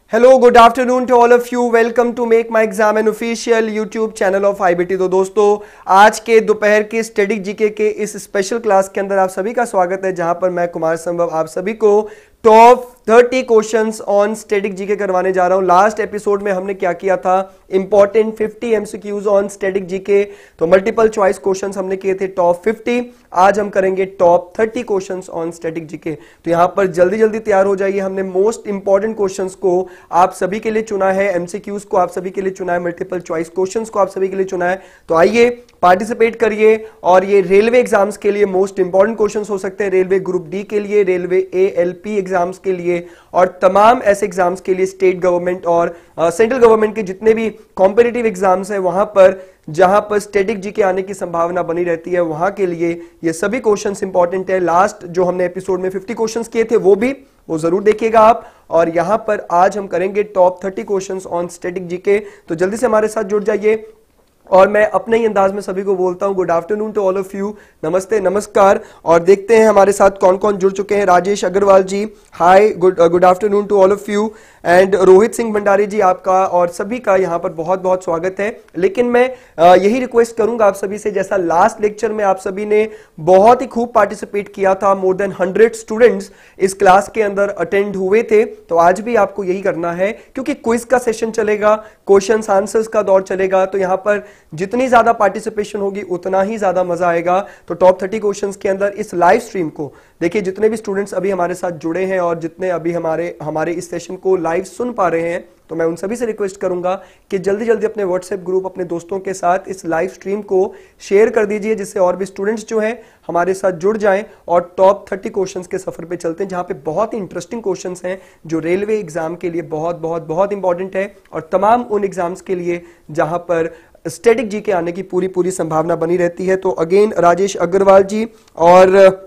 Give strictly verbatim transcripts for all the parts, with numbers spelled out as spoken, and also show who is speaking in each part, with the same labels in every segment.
Speaker 1: Hello good afternoon to all of you. Welcome to make my exam an official YouTube channel of IBT. तो दोस्तों, आज के दोपहर के स्टैटिक जीके के इस स्पेशल क्लास के अंदर आप सभी का स्वागत है, जहां पर मैं कुमार संभव आप सभी को top thirty questions on static GK करवाने जा रहा हूं। लास्ट एपिसोड में हमने क्या किया था, important fifty MCQs on static GK, तो मल्टीपल चॉइस क्वेश्चंस हमने किए थे टॉप फिफ्टी। आज हम करेंगे top thirty questions on static GK. तो यहां पर जल्दी जल्दी तैयार हो जाइए। हमने मोस्ट इंपॉर्टेंट क्वेश्चंस को आप सभी के लिए चुना है, एमसीक्यूज को आप सभी के लिए चुना है, मल्टीपल चॉइस क्वेश्चंस को आप सभी के लिए चुना है। तो आइए पार्टिसिपेट करिए। और ये रेलवे एग्जाम्स के लिए मोस्ट इंपॉर्टेंट क्वेश्चंस हो सकते हैं, रेलवे ग्रुप डी के लिए, रेलवे एएलपी एग्जाम्स के लिए और तमाम ऐसे एग्जाम्स के लिए, स्टेट गवर्नमेंट और सेंट्रल गवर्नमेंट के जितने भी कॉम्पिटिटिव एग्जाम्स हैं वहां पर जहां पर स्टैटिक जीके आने की संभावना बनी रहती है, वहां के लिए ये सभी क्वेश्चंस इंपॉर्टेंट है। लास्ट जो हमने एपिसोड में फिफ्टी क्वेश्चंस किए थे वो भी वो जरूर देखिएगा आप। और यहां पर आज हम करेंगे top thirty questions on static GK. तो जल्दी से हमारे साथ जुड़ जाइए। और मैं अपने ही अंदाज में सभी को बोलता हूं good afternoon to all of you, नमस्ते नमस्कार। और देखते हैं हमारे साथ कौन कौन जुड़ चुके हैं। Rajesh Agarwal ji, hi, good good afternoon to all of you. And Rohit Singh Bhandari ji, आपका और सभी का यहां पर बहुत बहुत स्वागत है। लेकिन मैं आ, यही रिक्वेस्ट करूंगा आप सभी से, जैसा लास्ट लेक्चर में आप सभी ने बहुत ही खूब पार्टिसिपेट किया था, मोर देन हंड्रेड स्टूडेंट्स इस क्लास के अंदर अटेंड हुए थे, तो आज भी आपको यही करना है, क्योंकि क्विज का सेशन चलेगा, क्वेश्चंस आंसर्स का दौर चलेगा। तो यहां पर जितनी ज्यादा पार्टिसिपेशन होगी उतना ही ज्यादा मजा आएगा। तो टॉप थर्टी क्वेश्चंस के अंदर इस लाइव स्ट्रीम को देखिए, जितने भी स्टूडेंट्स अभी हमारे साथ जुड़े हैं और जितने अभी हमारे हमारे इस सेशन को लाइव सुन पा रहे हैं, तो मैं उन सभी से रिक्वेस्ट करूंगा कि जल्दी जल्दी अपने व्हाट्सएप ग्रुप, अपने दोस्तों के साथ इस लाइव स्ट्रीम को शेयर कर दीजिए, जिससे और भी स्टूडेंट्स जो हैं हमारे साथ जुड़ जाएं और टॉप थर्टी क्वेश्चंस के सफर पे चलते हैं, जहां पे बहुत ही इंटरेस्टिंग क्वेश्चंस हैं जो रेलवे एग्जाम के लिए बहुत बहुत बहुत इंपॉर्टेंट है, और तमाम उन एग्जाम्स के लिए जहां पर स्टैटिक जीके आने की पूरी पूरी संभावना बनी रहती है। तो अगेन राजेश अग्रवाल जी, और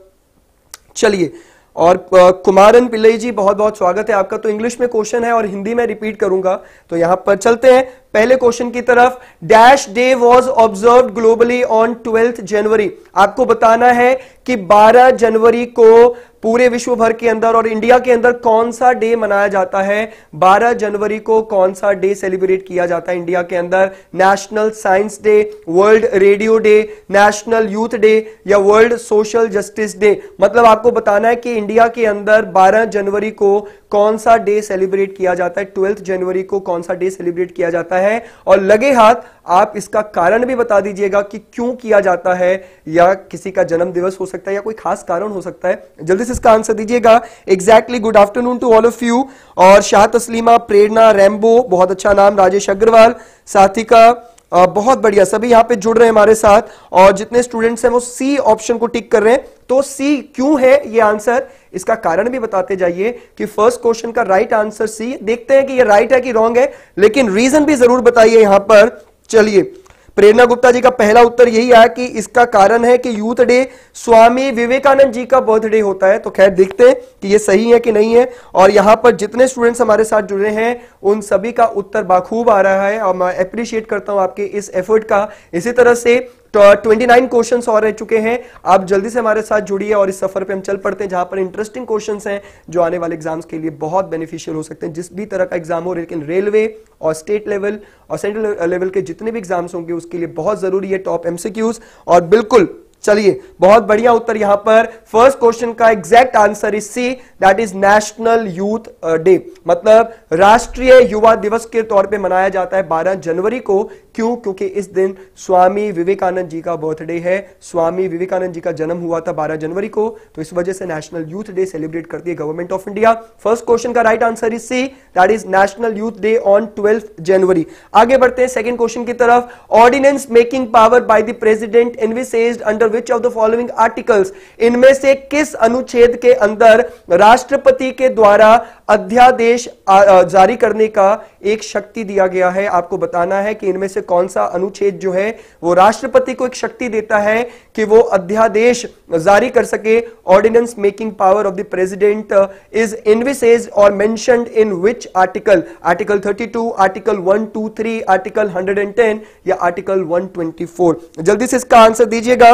Speaker 1: चलिए, और कुमारन पिल्लई जी, बहुत बहुत स्वागत है आपका। तो इंग्लिश में क्वेश्चन है और हिंदी में रिपीट करूंगा। तो यहां पर चलते हैं पहले क्वेश्चन की तरफ। Dash day was observed globally on twelfth January. आपको बताना है कि बारह जनवरी को पूरे विश्व भर के अंदर और इंडिया के अंदर कौन सा डे मनाया जाता है। बारह जनवरी को कौन सा डे सेलिब्रेट किया जाता है इंडिया के अंदर। National science day, world radio day, national youth day या वर्ल्ड सोशल जस्टिस डे। मतलब आपको बताना है कि इंडिया के अंदर बारह जनवरी को कौन सा डे सेलिब्रेट किया जाता है, ट्वेल्थ जनवरी को कौन सा डे सेलिब्रेट किया जाता है। और लगे हाथ आप इसका कारण भी बता दीजिएगा कि क्यों किया जाता है, या किसी का जन्म दिवस हो सकता है या कोई खास कारण हो सकता है। जल्दी से इसका आंसर दीजिएगा। Exactly, good afternoon to all of you. और शाह तस्लीमा, प्रेरणा, रैम्बो, बहुत अच्छा नाम, राजेश अग्रवाल, साथिका, आ, बहुत बढ़िया, सभी यहां पे जुड़ रहे हैं हमारे साथ। और जितने स्टूडेंट्स हैं वो सी ऑप्शन को टिक कर रहे हैं। तो सी क्यों है ये आंसर, इसका कारण भी बताते जाइए कि फर्स्ट क्वेश्चन का राइट आंसर सी। देखते हैं कि ये राइट है कि रॉन्ग है, लेकिन रीजन भी जरूर बताइए यहां पर। चलिए, प्रेरणा गुप्ता जी का पहला उत्तर यही आया कि इसका कारण है कि यूथ डे स्वामी विवेकानंद जी का बर्थडे होता है। तो खैर देखते हैं कि ये सही है कि नहीं है। और यहां पर जितने स्टूडेंट्स हमारे साथ जुड़े हैं उन सभी का उत्तर बाखूब आ रहा है, और मैं अप्रिशिएट करता हूं आपके इस एफर्ट का। इसी तरह से तो उनतीस क्वेश्चंस और रह चुके हैं। आप जल्दी से हमारे साथ जुड़िए और इस सफर पे हम चल पड़ते हैं, जहां पर इंटरेस्टिंग क्वेश्चंस हैं जो आने वाले एग्जाम्स के लिए बहुत बेनिफिशियल हो सकते हैं, जिस भी तरह का एग्जाम हो। लेकिन रेलवे और स्टेट लेवल और सेंट्रल लेवल के जितने भी एग्जाम्स होंगे उसके लिए बहुत जरूरी है टॉप एमसीक्यूज। और बिल्कुल चलिए, बहुत बढ़िया उत्तर यहां पर। फर्स्ट क्वेश्चन का exact answer is C, that is national youth day. मतलब राष्ट्रीय युवा दिवस के तौर पे मनाया जाता है बारह जनवरी को। क्यों? क्योंकि इस दिन स्वामी विवेकानंद जी का बर्थडे है। स्वामी विवेकानंद जी का जन्म हुआ था बारह जनवरी को, तो इस वजह से नेशनल यूथ डे सेलिब्रेट करती है government of India. First question का right answer is C, that is national youth day on twelfth January. आगे बढ़ते हैं सेकंड क्वेश्चन की तरफ। Ordinance making power by the president envisaged under which of the following articles. इनमें से किस अनुच्छेद के अंदर राष्ट्रपति के द्वारा अध्यादेश जारी करने का एक शक्ति दिया गया है। आपको बताना है कि इनमें से कौन सा अनुच्छेद जो है वो राष्ट्रपति को एक शक्ति देता है कि वो अध्यादेश जारी कर सके। Ordinance making power of the president is envisaged और mentioned in which article. Article thirty two, article one two three, article one hundred ten या आर्टिकल वन ट्वेंटी फोर। जल्दी से इसका आंसर दीजिएगा।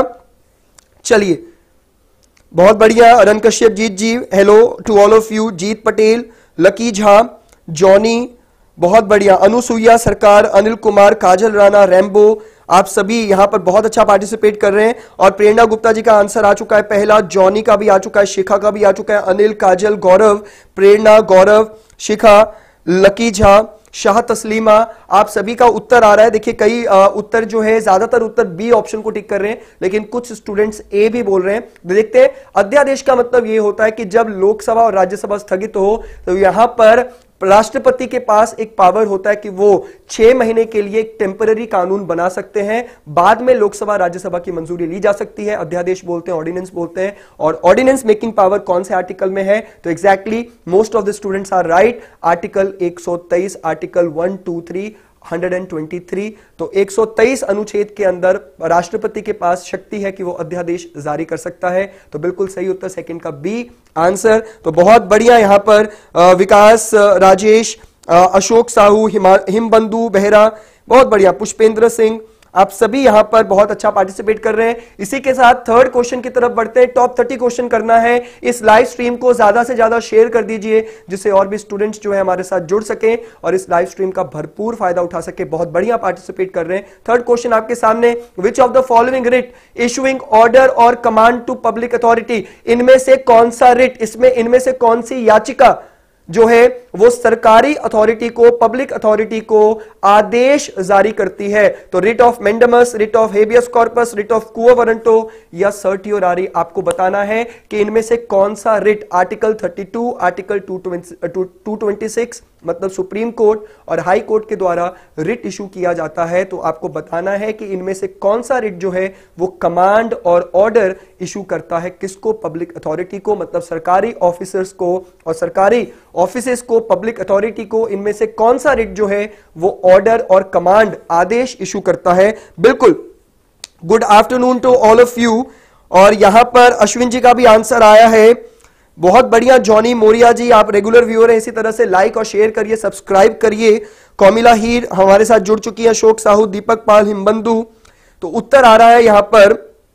Speaker 1: चलिए, बहुत बढ़िया। Arun Kashyap Jeet ji, hello to all of you. Jeet Patel, Lucky Jha, Johnny, बहुत बढ़िया, अनुसुईया सरकार, अनिल कुमार, काजल राणा, रैम्बो, आप सभी यहां पर बहुत अच्छा पार्टिसिपेट कर रहे हैं। और प्रेरणा गुप्ता जी का आंसर आ चुका है पहला, जॉनी का भी आ चुका है, शिखा का भी आ चुका है, अनिल, काजल, गौरव, प्रेरणा, गौरव, शिखा, लकी झा, शाह तस्लीमा, आप सभी का उत्तर आ रहा है। देखिए कई आ, उत्तर जो है, ज्यादातर उत्तर बी ऑप्शन को टिक कर रहे हैं, लेकिन कुछ स्टूडेंट्स ए भी बोल रहे हैं। देखते हैं, अध्यादेश का मतलब यह होता है कि जब लोकसभा और राज्यसभा स्थगित हो तो यहां पर राष्ट्रपति के पास एक पावर होता है कि वो छह महीने के लिए एक टेम्पररी कानून बना सकते हैं, बाद में लोकसभा राज्यसभा की मंजूरी ली जा सकती है। अध्यादेश बोलते हैं, ऑर्डिनेंस बोलते हैं। और ऑर्डिनेंस मेकिंग पावर कौन से आर्टिकल में है? तो exactly most of the students are right, article एक सौ तेईस, आर्टिकल वन टू थ्री एक सौ तेईस। तो एक सौ तेईस अनुच्छेद के अंदर राष्ट्रपति के पास शक्ति है कि वो अध्यादेश जारी कर सकता है। तो बिल्कुल सही उत्तर सेकंड का बी आंसर। तो बहुत बढ़िया, यहां पर विकास, राजेश, अशोक साहू, हिमबंधु बेहरा, बहुत बढ़िया, पुष्पेंद्र सिंह, आप सभी यहां पर बहुत अच्छा पार्टिसिपेट कर रहे हैं। इसी के साथ थर्ड क्वेश्चन की तरफ बढ़ते हैं। टॉप तीस क्वेश्चन करना है। इस लाइव स्ट्रीम को ज्यादा से ज्यादा शेयर कर दीजिए, जिससे और भी स्टूडेंट्स जो है हमारे साथ जुड़ सके और इस लाइव स्ट्रीम का भरपूर फायदा उठा सके। बहुत बढ़िया पार्टिसिपेट कर रहे हैं। थर्ड क्वेश्चन आपके सामने, which of the following writ issuing order और कमांड टू पब्लिक अथॉरिटी, इनमें से कौन सा रिट, इसमें इनमें से कौन सी याचिका जो है वो सरकारी अथॉरिटी को, पब्लिक अथॉरिटी को आदेश जारी करती है? तो writ of mandamus, writ of habeas corpus, writ of quo warranto या सर्टियोरारी। आपको बताना है कि इनमें से कौन सा रिट, आर्टिकल बत्तीस, आर्टिकल दो सौ छब्बीस, मतलब सुप्रीम कोर्ट और हाई कोर्ट के द्वारा रिट इशू किया जाता है। तो आपको बताना है कि इनमें से कौन सा रिट जो है वो कमांड और ऑर्डर इशू करता है, किसको? पब्लिक अथॉरिटी को, मतलब सरकारी ऑफिसर्स को और सरकारी ऑफिसेस को, पब्लिक अथॉरिटी को। इनमें से कौन सा रिट जो है वो ऑर्डर और कमांड, आदेश इशू करता है? बिल्कुल, good afternoon to all of you. और यहां पर अश्विन जी का भी आंसर आया है, बहुत बढ़िया। जॉनी मोरिया जी, आप रेगुलर व्यूअर हैं, इसी तरह से लाइक और शेयर करिए, सब्सक्राइब करिए। कौमिला हीर हमारे साथ जुड़ चुकी है, अशोक साहू, दीपक पाल, हिमबंधु। तो उत्तर आ रहा है यहां पर,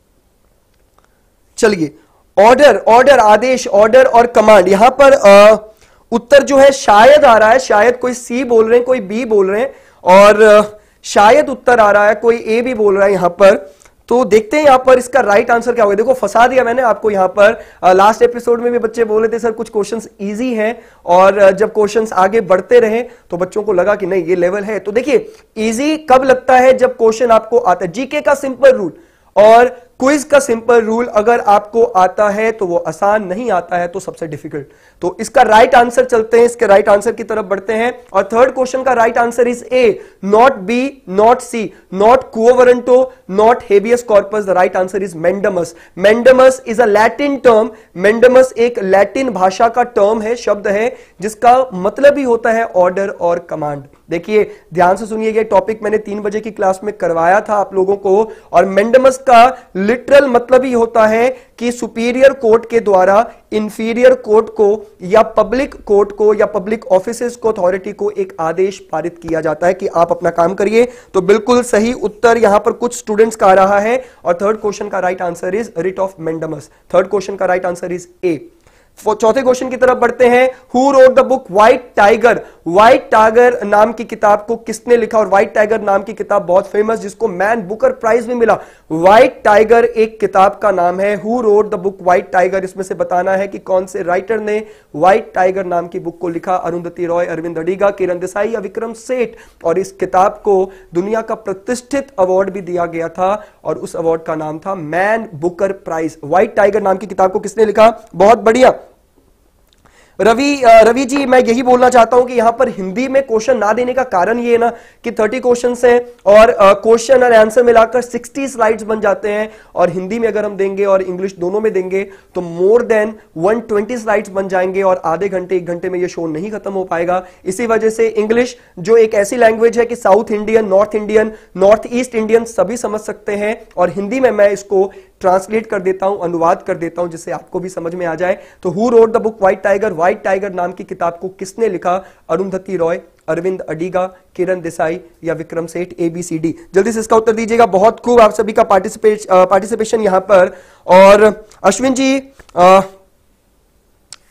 Speaker 1: चलिए, ऑर्डर, ऑर्डर, आदेश, ऑर्डर और कमांड। यहां पर आ, उत्तर जो है शायद आ रहा है, शायद कोई सी बोल रहे हैं, कोई बी बोल रहे हैं, और आ, शायद उत्तर आ रहा है कोई ए भी बोल रहा है यहां पर। तो देखते हैं यहां पर इसका राइट आंसर क्या होगा। देखो फंसा दिया मैंने आपको यहां पर। लास्ट एपिसोड में भी बच्चे बोल रहे थे सर कुछ क्वेश्चंस इजी हैं, और जब क्वेश्चंस आगे बढ़ते रहे तो बच्चों को लगा कि नहीं ये लेवल है। तो देखिए इजी कब लगता है? जब क्वेश्चन आपको आता है। जीके का सिंपल रूल और क्विज का सिंपल रूल अगर आपको आता है तो वो आसान, नहीं आता है तो सबसे डिफिकल्ट। तो इसका राइट आंसर, चलते हैं इसके राइट आंसर की तरफ बढ़ते हैं। और थर्ड क्वेश्चन का right answer is A, not B, not C, not quo warranto, not habeas corpus. The right answer is mandamus. Mandamus is a Latin term. Mandamus एक लैटिन भाषा का टर्म है, शब्द है, जिसका मतलब ही होता है ऑर्डर और कमांड। देखिए ध्यान से सुनिएगा, टॉपिक मैंने तीन बजे की क्लास में करवाया था आप लोगों को। और मेंडमस का लिटरल मतलब ही होता है कि सुपीरियर कोर्ट के द्वारा इंफीरियर कोर्ट को या पब्लिक कोर्ट को या पब्लिक ऑफिसेस को, अथॉरिटी को एक आदेश पारित किया जाता है कि आप अपना काम करिए। तो बिल्कुल सही उत्तर यहां पर कुछ स्टूडेंट्स का आ रहा है। और थर्ड क्वेश्चन का right answer is writ of mandamus. Third question का राइट आंसर इज ए। चौथे क्वेश्चन की तरफ बढ़ते हैं। Who wrote the book white tiger? White tiger नाम की किताब को किसने लिखा? और व्हाइट टाइगर नाम की किताब बहुत फेमस, जिसको मैन बुकर प्राइज भी मिला। व्हाइट टाइगर एक किताब का नाम है। Who wrote the book white tiger? इसमें से बताना है कि कौन से राइटर ने व्हाइट टाइगर नाम की बुक को लिखा। अरुंधति रॉय, अरविंद अडिगा, किरण देसाई या विक्रम सेठ। और इस किताब को दुनिया का प्रतिष्ठित अवार्ड भी दिया गया था और उस अवार्ड का नाम था Man Booker prize. White tiger नाम की किताब को किसने लिखा? बहुत बढ़िया रवि। रवि जी, मैं यही बोलना चाहता हूं कि यहां पर हिंदी में क्वेश्चन ना देने का कारण ये है ना कि तीस क्वेश्चन हैं और क्वेश्चन और आंसर मिलाकर साठ स्लाइड्स बन जाते हैं। और हिंदी में अगर हम देंगे और इंग्लिश दोनों में देंगे तो मोर देन एक सौ बीस स्लाइड्स बन जाएंगे और आधे घंटे एक घंटे में ये शो नहीं खत्म हो पाएगा। इसी वजह से इंग्लिश जो एक ऐसी लैंग्वेज है कि south Indian, north Indian, north east Indian सभी समझ सकते हैं, और हिंदी में मैं इसको ट्रांसलेट कर देता हूं, अनुवाद कर देता हूं, जिससे आपको भी समझ में आ जाए। तो who wrote the book white tiger? White tiger नाम की किताब को किसने लिखा? अरुंधति रॉय, अरविंद अडिगा, किरण देसाई या Vikram Seth. A B C D. जल्दी से इसका उत्तर दीजिएगा। बहुत खूब, आप सभी का पार्टिसिपेट पार्टिसिपेशन यहां पर। और अश्विन जी, आ,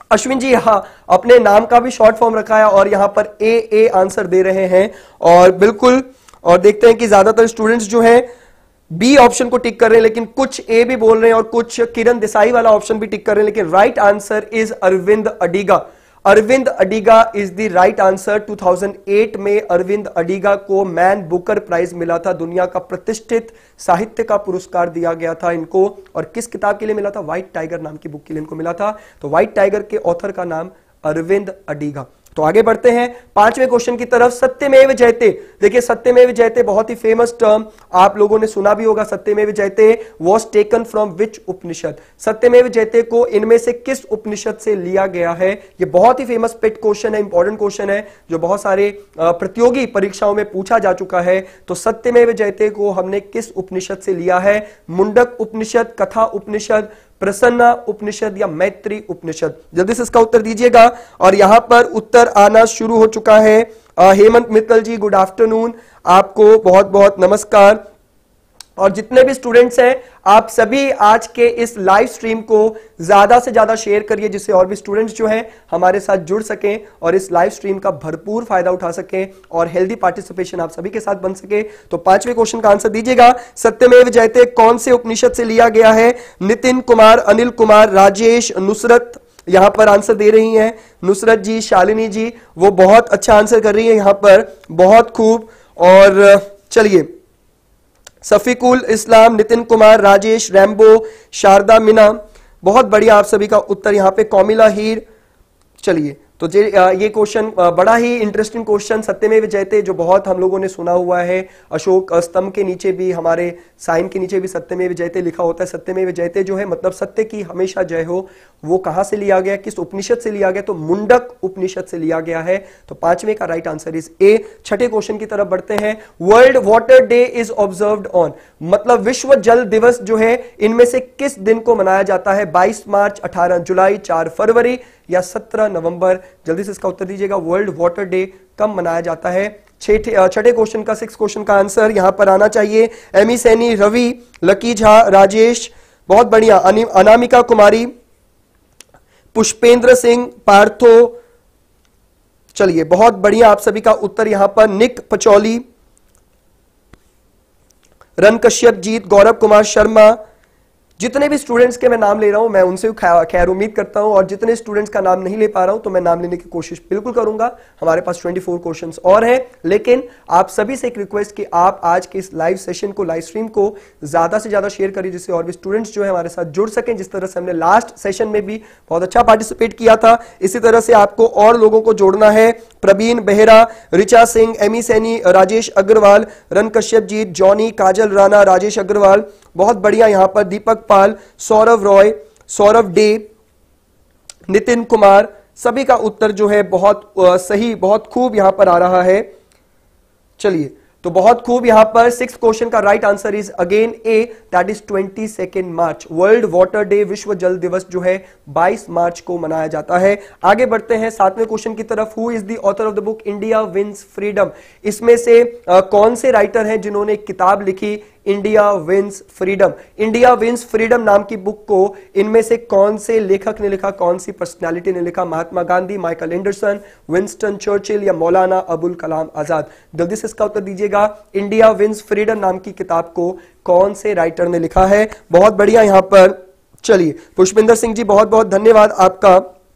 Speaker 1: अश्विन जी हाँ, अपने नाम का भी शॉर्ट फॉर्म रखा है और यहां पर ए ए आंसर दे रहे हैं और बिल्कुल, और देखते हैं कि ज्यादातर स्टूडेंट्स जो हैं बी ऑप्शन को टिक कर रहे हैं, लेकिन कुछ ए भी बोल रहे हैं और कुछ किरण देसाई वाला ऑप्शन भी टिक कर रहे हैं, लेकिन right answer is Arvind Adiga. Arvind Adiga is the right answer. दो हज़ार आठ में अरविंद अडिगा को मैन बुकर प्राइज मिला था, दुनिया का प्रतिष्ठित साहित्य का पुरस्कार दिया गया था इनको। और किस किताब के लिए मिला था? व्हाइट टाइगर नाम की बुक के लिए इनको मिला था। तो व्हाइट टाइगर के ऑथर का नाम अरविंद अडिगा। तो आगे बढ़ते हैं पांचवें क्वेश्चन की तरफ। सत्यमेव जयते, देखिए सत्यमेव जयते बहुत ही फेमस टर्म, आप लोगों ने सुना भी होगा। सत्यमेव जयते was taken from which Upanishad? सत्यमेव जयते को इनमें से किस उपनिषद से लिया गया है? ये बहुत ही फेमस पेट क्वेश्चन है, इंपॉर्टेंट क्वेश्चन है, जो बहुत सारे प्रतियोगी परीक्षाओं में पूछा जा चुका है। तो सत्यमेव जयते को हमने किस उपनिषद से लिया है? मुंडक उपनिषद, कथा उपनिषद, प्रसन्ना उपनिषद या मैत्री उपनिषद? जल्दी से इसका उत्तर दीजिएगा। और यहां पर उत्तर आना शुरू हो चुका है। हेमंत मित्तल जी गुड आफ्टरनून, आपको बहुत बहुत नमस्कार। और जितने भी स्टूडेंट्स हैं आप सभी आज के इस लाइव स्ट्रीम को ज्यादा से ज्यादा शेयर करिए, जिससे और भी स्टूडेंट्स जो हैं हमारे साथ जुड़ सकें और इस लाइव स्ट्रीम का भरपूर फायदा उठा सकें और हेल्दी पार्टिसिपेशन आप सभी के साथ बन सके। तो पांचवें क्वेश्चन का आंसर दीजिएगा। सत्यमेव जयते कौन से उपनिषद से लिया गया है? नितिन कुमार, अनिल कुमार, राजेश, नुसरत यहां पर आंसर दे रही हैं। नुसरत जी, शालिनी जी वो बहुत अच्छा आंसर कर रही है यहां पर, बहुत खूब। और चलिए, सफीकुल इस्लाम, नितिन कुमार, राजेश, रैम्बो, शारदा मीना, बहुत बढ़िया आप सभी का उत्तर यहां पे। कौमिला हीर, चलिए तो ये क्वेश्चन बड़ा ही इंटरेस्टिंग क्वेश्चन, सत्यमेव जयते जो बहुत हम लोगों ने सुना हुआ है। अशोक स्तंभ के नीचे भी, हमारे साइन के नीचे भी सत्यमेव जयते लिखा होता है। सत्यमेव जयते जो है मतलब सत्य की हमेशा जय हो, वो कहां से लिया गया, किस उपनिषद से लिया गया? तो मुंडक उपनिषद से लिया गया है। तो पांचवें का राइट आंसर इज ए। छठे क्वेश्चन की तरफ बढ़ते हैं। World water day is observed on, मतलब विश्व जल दिवस जो है इनमें से किस दिन को मनाया जाता है? बाईस मार्च, अठारह जुलाई, चार फरवरी या सत्रह नवंबर? जल्दी से इसका उत्तर दीजिएगा। वर्ल्ड वाटर डे कब मनाया जाता है? छठे क्वेश्चन का, सिक्स क्वेश्चन का आंसर यहां पर आना चाहिए। एमी सैनी, रवि, लकी झा, राजेश, बहुत बढ़िया। अनामिका कुमारी, पुष्पेंद्र सिंह, पार्थो, चलिए बहुत बढ़िया आप सभी का उत्तर यहां पर। निक पचौली, रन कश्यप जीत, गौरव कुमार शर्मा, जितने भी स्टूडेंट्स के मैं नाम ले रहा हूं मैं उनसे खैर उम्मीद करता हूं, और जितने स्टूडेंट्स का नाम नहीं ले पा रहा हूं तो मैं नाम लेने की कोशिश बिल्कुल करूंगा। हमारे पास चौबीस क्वेश्चंस और हैं, लेकिन आप सभी से एक रिक्वेस्ट कि आप आज के इस लाइव सेशन को, लाइव स्ट्रीम को ज्यादा से ज्यादा शेयर करिए, जिससे और भी स्टूडेंट्स जो है हमारे साथ जुड़ सकें। जिस तरह से हमने लास्ट सेशन में भी बहुत अच्छा पार्टिसिपेट किया था, इसी तरह से आपको और लोगों को जोड़ना है। प्रवीण बेहरा, रिचा सिंह, एमी सैनी, राजेश अग्रवाल, रन कश्यप जीत, जॉनी, काजल राणा, राजेश अग्रवाल, बहुत बढ़िया यहां पर। दीपक पाल, सौरभ रॉय, सौरभ डे, नितिन कुमार, सभी का उत्तर जो है बहुत सही, बहुत खूब यहां पर आ रहा है। चलिए तो बहुत खूब यहां पर। सिक्स क्वेश्चन का right answer is again A, that is twenty second March. World water day, विश्व जल दिवस जो है बाईस मार्च को मनाया जाता है। आगे बढ़ते हैं सातवें क्वेश्चन की तरफ। Who is the author of the book India wins freedom? इसमें से आ, कौन से राइटर हैं जिन्होंने किताब लिखी India wins freedom? India wins freedom नाम की बुक को इनमें से कौन से लेखक ने लिखा, कौन सी पर्सनालिटी ने लिखा? Mahatma Gandhi, Michael Anderson, Winston Churchill या मौलाना अबुल कलाम आजाद? जल्दी से इसका उत्तर दीजिएगा। इंडिया विंस फ्रीडम नाम की किताब को कौन से राइटर ने लिखा है? बहुत बढ़िया यहां पर। चलिए पुष्पिंदर सिंह जी बहुत बहुत धन्यवाद आपका।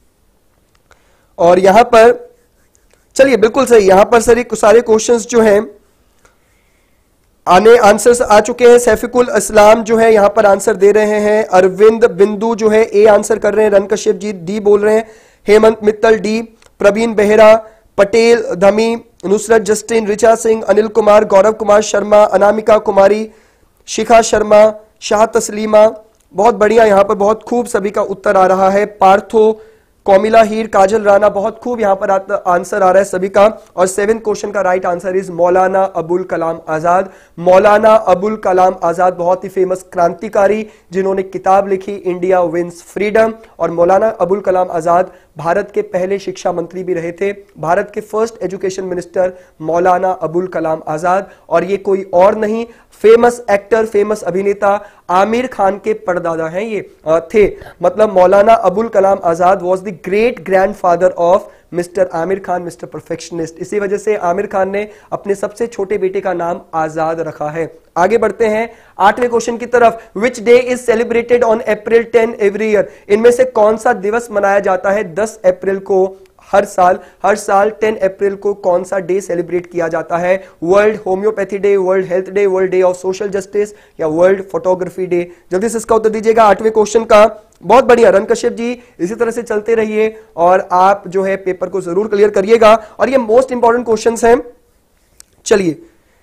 Speaker 1: और यहां पर चलिए बिल्कुल सही, यहां पर सारे सारे क्वेश्चंस जो हैं आने आंसर्स आ चुके हैं। सैफिकुल इस्लाम जो है यहां पर आंसर दे रहे हैं। अरविंद बिंदु जो है ए आंसर कर रहे हैं। रन कश्यप जी डी बोल रहे हैं। हेमंत मित्तल डी, प्रवीण बेहरा, पटेल धमी, नुसरत जस्टिन, रिचा सिंह, अनिल कुमार, गौरव कुमार शर्मा, अनामिका कुमारी, शिखा शर्मा, शाह तस्लीमा, बहुत बढ़िया यहां पर, बहुत खूब सभी का उत्तर आ रहा है। पार्थो, कौमिला हीर, काजल राणा, बहुत खूब यहां पर आंसर आ रहा है सभी का। और सेवेंथ क्वेश्चन का right answer is Maulana Abul Kalam आजाद। मौलाना अबुल कलाम आजाद बहुत ही फेमस क्रांतिकारी जिन्होंने किताब लिखी इंडिया विंस फ्रीडम। और मौलाना अबुल कलाम आजाद भारत के पहले शिक्षा मंत्री भी रहे थे, भारत के फर्स्ट एजुकेशन मिनिस्टर मौलाना अबुल कलाम आजाद। और ये कोई और नहीं, फेमस एक्टर, फेमस अभिनेता आमिर खान के परदादा हैं ये थे। मतलब Maulana Abul Kalam Azad was the the great grandfather of mister Aamir Khan, mister perfectionist. इसी वजह से आमिर खान ने अपने सबसे छोटे बेटे का नाम आजाद रखा है। आगे बढ़ते हैं आठवें क्वेश्चन की तरफ। Which day is celebrated on April ten every year? इनमें से कौन सा दिवस मनाया जाता है दस अप्रैल को हर साल? हर साल दस अप्रैल को कौन सा डे सेलिब्रेट किया जाता है? World homeopathy day, world health day, world day of social justice या वर्ल्ड फोटोग्राफी डे? जल्दी से इसका उत्तर दीजिएगा आठवें क्वेश्चन का। बहुत बढ़िया रन कश्यप जी, इसी तरह से चलते रहिए और आप जो है पेपर को जरूर क्लियर करिएगा। और ये मोस्ट इंपॉर्टेंट क्वेश्चंस हैं। चलिए,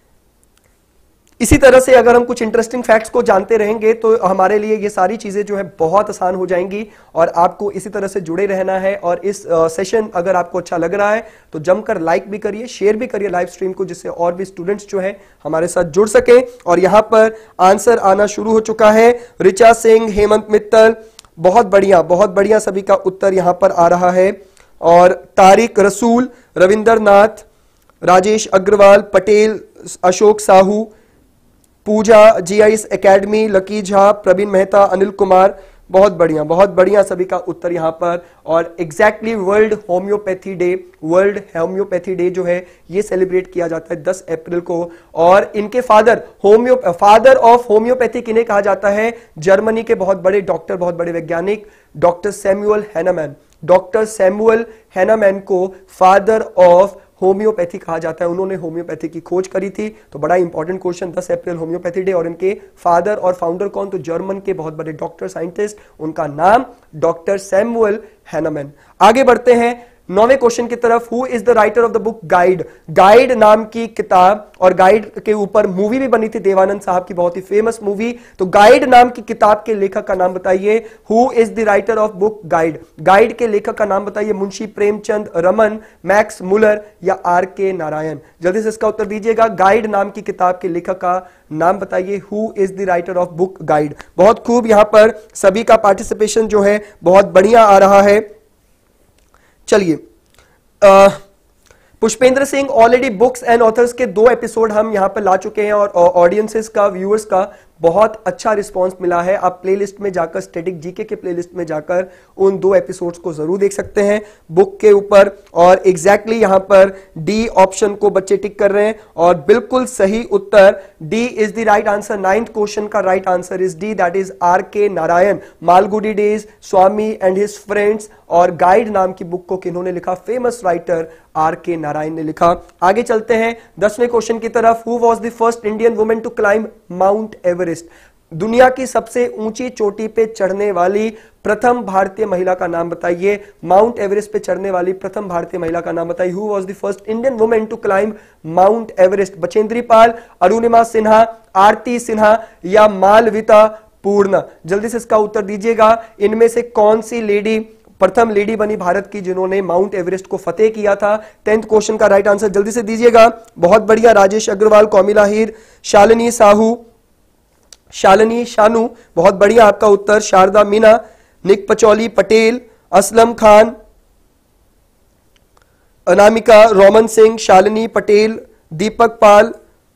Speaker 1: इसी तरह से अगर हम कुछ इंटरेस्टिंग फैक्ट्स को जानते रहेंगे तो हमारे लिए ये सारी चीजें जो है बहुत आसान हो जाएंगी। और आपको इसी तरह से जुड़े रहना है। और इस सेशन uh, अगर आपको अच्छा लग रहा है तो जमकर लाइक भी करिए, शेयर भी करिए लाइव स्ट्रीम को, जिससे और भी स्टूडेंट्स जो है हमारे साथ जुड़ सके। और यहां पर आंसर आना शुरू हो चुका है। ऋचा सिंह, हेमंत मित्तल, बहुत बढ़िया, बहुत बढ़िया, सभी का उत्तर यहां पर आ रहा है। और Tariq Rasool, Ravinder Nath, Rajesh Agarwal, Patel, Ashok Sahu, Pooja, GIS academy, Lucky Jha, Praveen Mehta, Anil Kumar, बहुत बढ़िया, बहुत बढ़िया, सभी का उत्तर यहां पर। और exactly world homeopathy day, world homeopathy day जो है ये सेलिब्रेट किया जाता है दस अप्रैल को। और इनके father, homeo father of homeopathy किन्हें कहा जाता है? जर्मनी के बहुत बड़े डॉक्टर, बहुत बड़े वैज्ञानिक doctor Samuel Hahnemann. Doctor Samuel Hahnemann को फादर ऑफ होम्योपैथी कहा जाता है। उन्होंने होम्योपैथी की खोज करी थी। तो बड़ा इंपॉर्टेंट क्वेश्चन, दस अप्रैल होम्योपैथी डे। और इनके फादर और फाउंडर कौन? तो जर्मन के बहुत बड़े डॉक्टर, साइंटिस्ट, उनका नाम डॉक्टर सैमुअल हैनामैन। आगे बढ़ते हैं नौवें क्वेश्चन की तरफ। Who is the writer of the book guide? Guide नाम की किताब, और गाइड के ऊपर मूवी भी बनी थी देवानंद साहब की, बहुत ही फेमस मूवी। तो गाइड नाम की किताब के लेखक का नाम बताइए। Who is the writer of book guide? Guide के लेखक का नाम बताइए। मुंशी प्रेमचंद, रमन, मैक्स मुलर या आर के नारायण? जल्दी से इसका उत्तर दीजिएगा। गाइड नाम की किताब के लेखक का नाम बताइए। Who is the writer of book guide? बहुत खूब, यहां पर सभी का पार्टिसिपेशन जो है बहुत बढ़िया आ रहा है। चलिए, Pushpendra Singh, already books and authors के दो एपिसोड हम यहां पर ला चुके हैं और ऑडियंसेस का, व्यूअर्स का बहुत अच्छा रिस्पांस मिला है। आप प्लेलिस्ट में जाकर, स्टैटिक जीके के प्लेलिस्ट में जाकर उन दो एपिसोड्स को जरूर देख सकते हैं बुक के ऊपर। और एग्जैक्टली यहां पर डी ऑप्शन को बच्चे टिक कर रहे हैं और बिल्कुल सही उत्तर D is the right answer. Ninth question का right answer is D, that is R K Narayan. Malgudi days, Swami and his friends और गाइड नाम की बुक को किन्होंने लिखा? Famous writer are K Narayan ने लिखा। आगे चलते हैं दसवें क्वेश्चन की तरफ। Who was the first Indian women to climb Mount Everest? दुनिया की सबसे ऊंची चोटी पे चढ़ने वाली प्रथम भारतीय महिला का नाम बताइए। माउंट एवरेस्ट पे चढ़ने वाली प्रथम भारतीय महिला का नाम बताइए। Who was the first Indian women to climb Mount Everest? Bachendri Pal, Arunima Sinha, Aarti Sinha या मालविका पूर्ण? जल्दी से इसका उत्तर दीजिएगा। इनमें से कौन सी लेडी प्रथम लेडी बनी भारत की जिन्होंने माउंट एवरेस्ट को फतेह किया था? टेंथ क्वेश्चन का राइट आंसर जल्दी से दीजिएगा। बहुत बढ़िया, राजेश अग्रवाल, कौमिला हीर, शालिनी साहू, शालिनी शानू, बहुत बढ़िया आपका उत्तर। Sharda Meena, Nick Pachauli, Patel, Aslam Khan, Anamika, Roman Singh, Shalini Patel, Deepak Pal.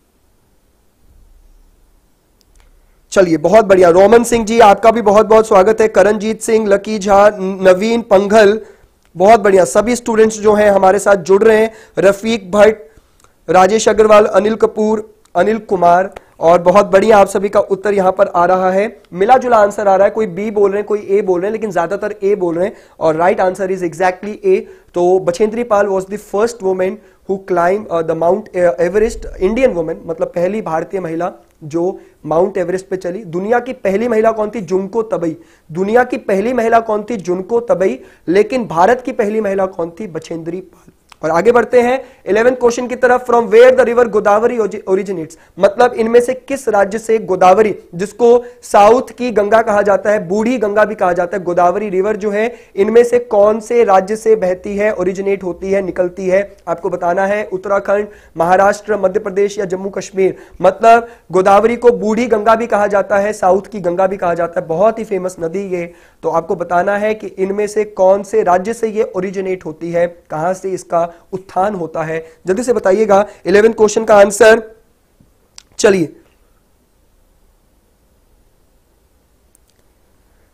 Speaker 1: चलिए, बहुत बढ़िया, रोमन सिंह जी आपका भी बहुत बहुत स्वागत है। करणजीत सिंह, लकी झा, नवीन पंघल, बहुत बढ़िया, सभी स्टूडेंट्स जो हैं हमारे साथ जुड़ रहे हैं। रफीक भट्ट, राजेश अग्रवाल, अनिल कपूर, अनिल कुमार, और बहुत बढ़िया आप सभी का उत्तर यहां पर आ रहा है। मिला जुला आंसर आ रहा है, कोई बी बोल रहे हैं, कोई ए बोल रहे हैं, लेकिन ज्यादातर ए बोल रहे हैं और right answer is exactly A. तो Bachendri Pal was the first women who climb the Mount Everest, Indian women, मतलब पहली भारतीय महिला जो माउंट एवरेस्ट पे चली। दुनिया की पहली महिला कौन थी? जुनको तबई। दुनिया की पहली महिला कौन थी? जुनको तबई। लेकिन भारत की पहली महिला कौन थी? बचेंद्री पाल। और आगे बढ़ते हैं इलेवेंथ क्वेश्चन की तरफ। From where the river Godavari originates? मतलब इनमें से किस राज्य से गोदावरी, जिसको साउथ की गंगा कहा जाता है, बूढ़ी गंगा भी कहा जाता है, गोदावरी रिवर जो है, इनमें से कौन से राज्य से बहती है, ओरिजिनेट होती है, निकलती है? आपको बताना है उत्तराखंड, महाराष्ट्र, मध्य प्रदेश या जम्मू कश्मीर। मतलब गोदावरी को बूढ़ी गंगा भी कहा जाता है, साउथ की गंगा भी कहा जाता है, बहुत ही फेमस नदी ये। तो आपको बताना है कि इनमें से कौन से राज्य से ये ओरिजिनेट होती है, कहां से इसका उत्थान होता है? जल्दी से बताइएगा इलेवेंथ क्वेश्चन का आंसर। चलिए,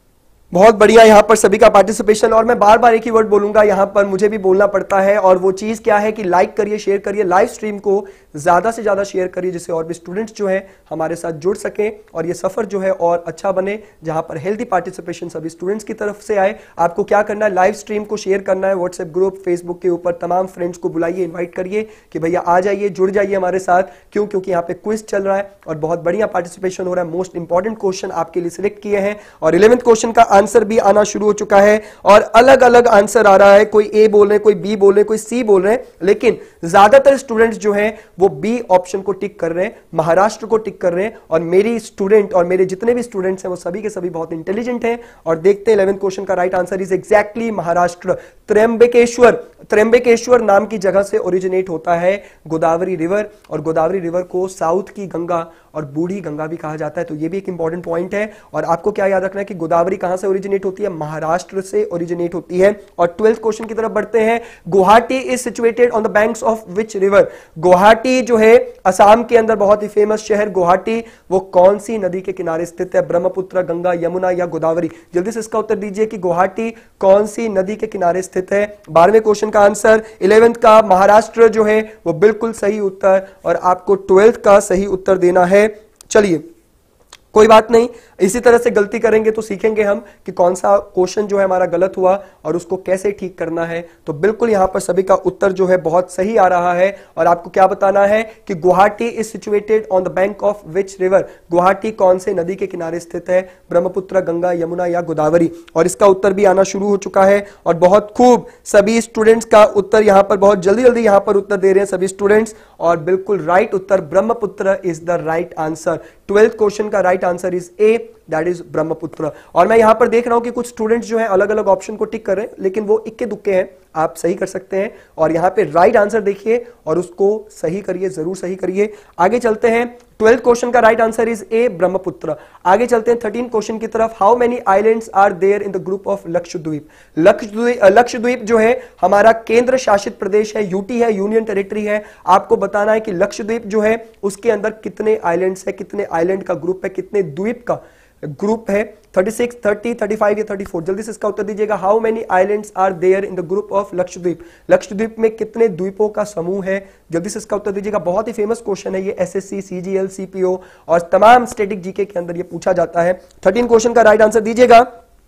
Speaker 1: बहुत बढ़िया, यहां पर सभी का पार्टिसिपेशन। और मैं बार बार एक ही वर्ड बोलूंगा, यहां पर मुझे भी बोलना पड़ता है, और वो चीज क्या है कि लाइक करिए, शेयर करिए, लाइव स्ट्रीम को ज्यादा से ज्यादा शेयर करिए, जिससे और भी स्टूडेंट्स जो है हमारे साथ जुड़ सकें और ये सफर जो है और अच्छा बने, जहां पर हेल्दी पार्टिसिपेशन सभी स्टूडेंट्स की तरफ से आए। आपको क्या करना है, लाइव स्ट्रीम को शेयर करना है, व्हाट्सएप ग्रुप, फेसबुक के ऊपर तमाम फ्रेंड्स को बुलाइए, इन्वाइट करिए कि भैया आ जाइए, जुड़ जाइए हमारे साथ। क्यों? क्योंकि यहाँ पे क्विज चल रहा है और बहुत बढ़िया पार्टिसिपेशन हो रहा है। मोस्ट इंपॉर्टेंट क्वेश्चन आपके लिए सिलेक्ट किए हैं और इलेवेंथ क्वेश्चन का आंसर भी आना शुरू हो चुका है और अलग अलग आंसर आ रहा है। कोई ए बोल रहे हैं, कोई बी बोल रहे हैं, कोई सी बोल रहे हैं, लेकिन ज्यादातर स्टूडेंट्स जो हैं वो बी ऑप्शन को टिक कर रहे हैं, महाराष्ट्र को टिक कर रहे हैं। और मेरी स्टूडेंट और मेरे जितने भी स्टूडेंट्स हैं वो सभी के सभी बहुत इंटेलिजेंट हैं। और देखते हैं इलेवेंथ क्वेश्चन का right answer is exactly Maharashtra. Trimbakeshwar, Trimbakeshwar नाम की जगह से ओरिजिनेट होता है गोदावरी रिवर, और गोदावरी रिवर को साउथ की गंगा और बूढ़ी गंगा भी कहा जाता है। तो ये भी एक इंपॉर्टेंट पॉइंट है। और आपको क्या याद रखना है कि गोदावरी कहां से ओरिजिनेट होती है, महाराष्ट्र से ओरिजिनेट होती है। और ट्वेल्थ क्वेश्चन की तरफ बढ़ते हैं। Guwahati is situated on the banks of which river. Guwahati जो है असम के अंदर बहुत ही फेमस शहर गुवाहाटी, वो कौन सी नदी के किनारे स्थित है, ब्रह्मपुत्र, गंगा, यमुना या गोदावरी? जल्दी से इसका उत्तर दीजिए कि गुवाहाटी कौन सी नदी के किनारे स्थित है। बारहवें क्वेश्चन का आंसर इलेवेंथ का महाराष्ट्र जो है वो बिल्कुल सही उत्तर, और आपको ट्वेल्थ का सही उत्तर देना है। चलिए कोई बात नहीं, इसी तरह से गलती करेंगे तो सीखेंगे हम कि कौन सा क्वेश्चन जो है हमारा गलत हुआ और उसको कैसे ठीक करना है। तो बिल्कुल यहां पर सभी का उत्तर जो है बहुत सही आ रहा है। और आपको क्या बताना है कि Guwahati is situated on the bank of which river. Guwahati कौन से नदी के किनारे स्थित है, ब्रह्मपुत्र, गंगा, यमुना या गोदावरी? और इसका उत्तर भी आना शुरू हो चुका है और बहुत खूब सभी स्टूडेंट्स का उत्तर यहां पर बहुत जल्दी जल्दी यहां पर उत्तर दे रहे हैं सभी स्टूडेंट्स। और बिल्कुल राइट उत्तर Brahmaputra is the right answer. Twelfth question का right answer is A, that is Brahmaputra. और मैं यहां पर देख रहा हूं कि कुछ स्टूडेंट्स जो हैं अलग अलग ऑप्शन को टिक कर रहे हैं, लेकिन वो इक्के दुक्के हैं, आप सही कर सकते हैं। और यहां पे राइट आंसर देखिए और उसको सही करिए, जरूर सही करिए। आगे चलते हैं। ट्वेल्थ क्वेश्चन का right answer is A, Brahmaputra. आगे चलते हैं थर्टीन क्वेश्चन की तरफ। How many islands are there in the group of Lakshadweep. Lakshadweep Lakshadweep जो है हमारा केंद्र शासित प्रदेश है, यूटी है, यूनियन टेरिटरी है। आपको बताना है कि लक्षद्वीप जो है उसके अंदर कितने आइलैंड्स है, कितने आइलैंड का ग्रुप है, कितने द्वीप का ग्रुप है। Thirty six, thirty, thirty five या थर्टी फोर? जल्दी से इसका उत्तर दीजिएगा। How many islands are there in the group of Lakshadweep. Lakshadweep में कितने द्वीपों का समूह है? जल्दी से इसका उत्तर दीजिएगा। बहुत ही फेमस क्वेश्चन है ये, एसएससी, सीजीएल, सीपीओ और तमाम स्टैटिक जीके के अंदर ये पूछा जाता है। थर्टीन क्वेश्चन का राइट आंसर दीजिएगा।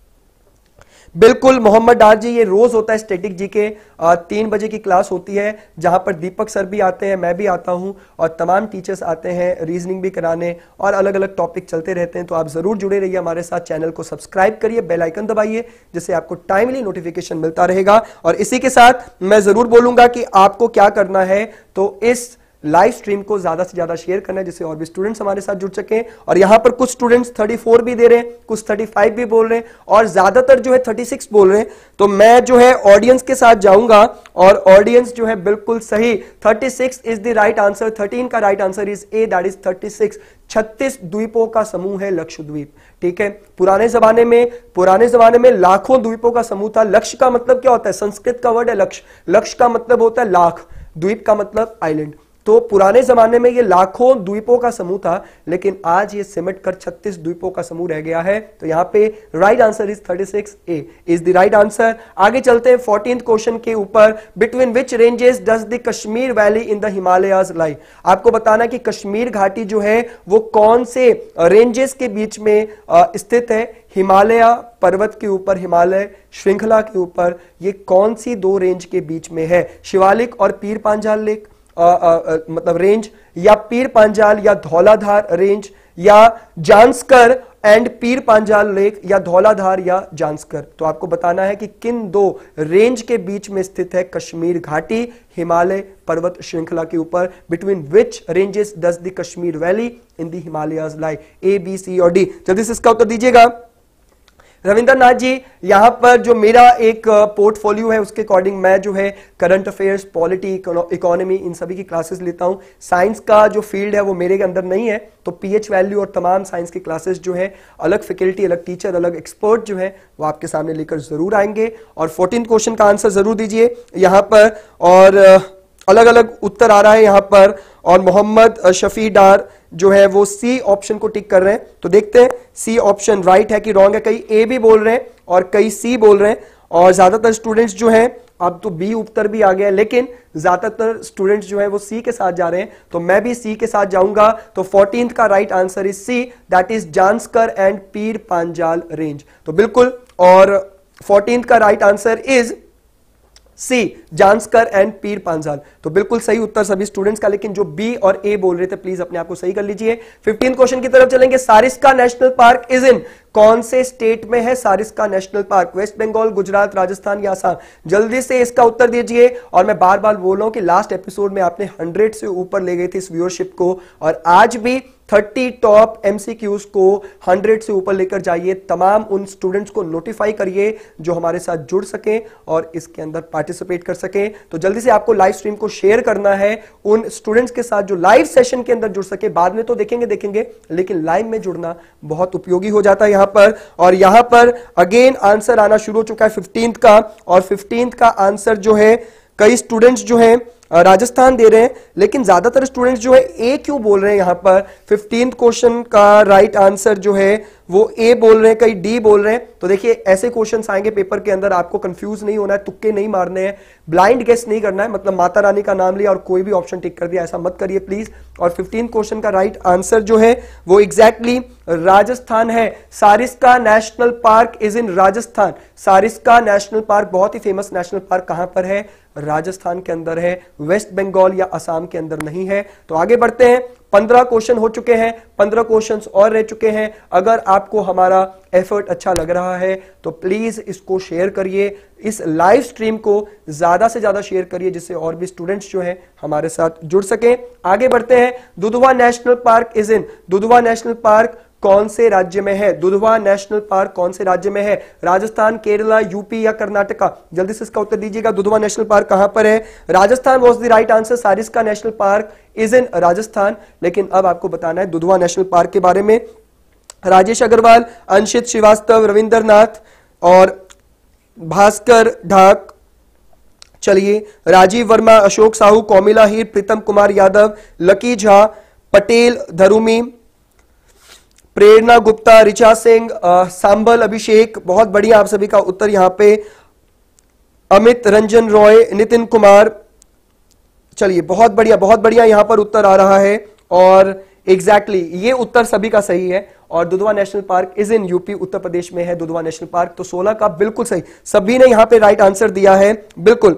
Speaker 1: बिल्कुल मोहम्मद डार जी, ये रोज होता है स्टैटिक जीके, तीन बजे की क्लास होती है जहां पर दीपक सर भी आते हैं, मैं भी आता हूं और तमाम टीचर्स आते हैं रीजनिंग भी कराने, और अलग अलग टॉपिक चलते रहते हैं। तो आप जरूर जुड़े रहिए हमारे साथ, चैनल को सब्सक्राइब करिए, बेल आइकन दबाइए, जिससे आपको टाइमली नोटिफिकेशन मिलता रहेगा। और इसी के साथ मैं जरूर बोलूंगा कि आपको क्या करना है, तो इस लाइव स्ट्रीम को ज्यादा से ज्यादा शेयर करना है, जिससे और भी स्टूडेंट्स हमारे साथ जुड़ सकें। और यहां पर कुछ स्टूडेंट्स थर्टी फोर भी दे रहे हैं, कुछ थर्टी फाइव भी बोल रहे हैं और ज्यादातर जो है थर्टी सिक्स बोल रहे हैं। तो मैं जो है ऑडियंस के साथ जाऊंगा और ऑडियंस जो है बिल्कुल सही, thirty six is the right answer. Thirteen का right answer is A, that is thirty six. छत्तीस द्वीपों का समूह है लक्षद्वीप। ठीक है, पुराने जमाने में पुराने जमाने में लाखों द्वीपों का समूह था। लक्ष्य का मतलब क्या होता है, संस्कृत का वर्ड है लक्ष्य, लक्ष्य का मतलब होता है लाख, द्वीप का मतलब आइलैंड। तो पुराने जमाने में ये लाखों द्वीपों का समूह था, लेकिन आज ये सिमट कर छत्तीस द्वीपों का समूह रह गया है। तो यहां पे right answer is thirty six, A is the right answer. आगे चलते हैं फोर्टीन्थ क्वेश्चन के ऊपर। Between which ranges does the Kashmir valley in the Himalayas lie. आपको बताना कि कश्मीर घाटी जो है वो कौन से रेंजेस के बीच में स्थित है। हिमालय पर्वत के ऊपर, हिमालय श्रृंखला के ऊपर, ये कौन सी दो रेंज के बीच में है? शिवालिक और पीर पांजाल लेक आ, आ, आ, मतलब रेंज, या पीर पांजाल या धौलाधार रेंज, या जांस्कर एंड पीर पांजाल लेक, या धौलाधार या जांस्कर? तो आपको बताना है कि किन दो रेंज के बीच में स्थित है कश्मीर घाटी हिमालय पर्वत श्रृंखला के ऊपर। Between which ranges does the Kashmir valley in the Himalayas lie? A, B, C और डी? जल्दी से इसका उत्तर दीजिएगा। रविंद्रनाथ जी, यहां पर जो मेरा एक पोर्टफोलियो है उसके अकॉर्डिंग मैं जो है करंट अफेयर्स, पॉलिटी, इकोनॉमी, इन सभी की क्लासेस लेता हूं। साइंस का जो फील्ड है वो मेरे के अंदर नहीं है, तो पीएच वैल्यू और तमाम साइंस की क्लासेस जो है, अलग फैकल्टी, अलग टीचर, अलग एक्सपर्ट जो है वो आपके सामने लेकर जरूर आएंगे। और फोर्टीन क्वेश्चन का आंसर जरूर दीजिए यहां पर, और अलग अलग उत्तर आ रहा है यहां पर। और मोहम्मद शफी डार जो है वो सी ऑप्शन को टिक कर रहे हैं। तो देखते हैं सी ऑप्शन राइट है कि रॉन्ग है। कई ए भी बोल रहे हैं, और कई सी बोल रहे हैं, और ज्यादातर स्टूडेंट्स जो हैं, अब तो बी उत्तर भी आ गया, लेकिन ज्यादातर स्टूडेंट्स जो है वो सी के साथ जा रहे हैं, तो मैं भी सी के साथ जाऊंगा। तो फोर्टीन्थ का right answer is C, that is Zanskar and Pir Panjal range. तो बिल्कुल, और फोर्टीन्थ का right answer is C, Zanskar and Pir Panjal. तो बिल्कुल सही उत्तर सभी स्टूडेंट्स का, लेकिन जो बी और ए बोल रहे थे प्लीज अपने आप को सही कर लीजिए। फिफ्टीन क्वेश्चन की तरफ चलेंगे। Sariska national park is in, कौन से स्टेट में है Sariska national park? West Bengal, Gujarat, Rajasthan या असम? जल्दी से इसका उत्तर दीजिए। और मैं बार बार बोल रहा हूं कि लास्ट एपिसोड में आपने हंड्रेड से ऊपर ले गई थी इस व्यूअरशिप को, और आज भी थर्टी टॉप एमसीक्यूज को हंड्रेड से ऊपर लेकर जाइए। तमाम उन स्टूडेंट्स को नोटिफाई करिए जो हमारे साथ जुड़ सकें और इसके अंदर पार्टिसिपेट कर सकें। तो जल्दी से आपको लाइव स्ट्रीम को शेयर करना है उन स्टूडेंट्स के साथ जो लाइव सेशन के अंदर जुड़ सके। बाद में तो देखेंगे देखेंगे लेकिन लाइव में जुड़ना बहुत उपयोगी हो जाता है यहां पर। और यहां पर अगेन आंसर आना शुरू हो चुका है फिफ्टींथ का, और फिफ्टींथ का आंसर जो है कई स्टूडेंट्स जो हैं राजस्थान दे रहे हैं, लेकिन ज्यादातर स्टूडेंट्स जो है ए क्यों बोल रहे हैं यहां पर। फिफ्टींथ क्वेश्चन का राइट आंसर जो है वो ए बोल रहे हैं, कई डी बोल रहे हैं। तो देखिए ऐसे क्वेश्चंस आएंगे पेपर के अंदर, आपको कंफ्यूज नहीं होना है, तुक्के नहीं मारने हैं, ब्लाइंड गेस नहीं करना है, मतलब माता रानी का नाम लिया और कोई भी ऑप्शन टिक कर दिया, ऐसा मत करिए प्लीज। और फिफ्टीन क्वेश्चन का राइट आंसर जो है वो एग्जैक्टली राजस्थान है। Sariska national park is in Rajasthan. Sariska national park बहुत ही फेमस नेशनल पार्क कहां पर है? राजस्थान के अंदर है, वेस्ट बंगाल या असम के अंदर नहीं है। तो आगे बढ़ते हैं। पंद्रह क्वेश्चन हो चुके हैं, पंद्रह क्वेश्चंस और रह चुके हैं। अगर आपको हमारा एफर्ट अच्छा लग रहा है तो प्लीज इसको शेयर करिए, इस लाइव स्ट्रीम को ज्यादा से ज्यादा शेयर करिए जिससे और भी स्टूडेंट्स जो हैं हमारे साथ जुड़ सकें। आगे बढ़ते हैं। Dudhwa national park is in, Dudhwa national park कौन से राज्य में है? दुधवा नेशनल पार्क कौन से राज्य में है? राजस्थान, केरला, यूपी या कर्नाटका? जल्दी से इसका उत्तर दीजिएगा। दुधवा नेशनल पार्क कहां पर है? Rajasthan was the right answer. Sariska national park is in Rajasthan. लेकिन अब आपको बताना है दुधवा नेशनल पार्क के बारे में। राजेश अग्रवाल, अंशित श्रीवास्तव, रविंद्रनाथ और भास्कर ढाक, चलिए, राजीव वर्मा, अशोक साहू, कौमिला हीर, प्रीतम कुमार यादव, लकी झा, पटेल धरुमी, प्रेरणा गुप्ता, ऋचा सिंह, सांबल अभिषेक, बहुत बढ़िया आप सभी का उत्तर यहां पे। अमित रंजन रॉय, नितिन कुमार, चलिए बहुत बढ़िया बहुत बढ़िया यहां पर उत्तर आ रहा है। और एग्जैक्टली exactly, ये उत्तर सभी का सही है। और Dudhwa national park is in UP, Uttar Pradesh में है दुधवा नेशनल पार्क। तो सोलह का बिल्कुल सही, सभी ने यहां पे राइट आंसर दिया है, बिल्कुल।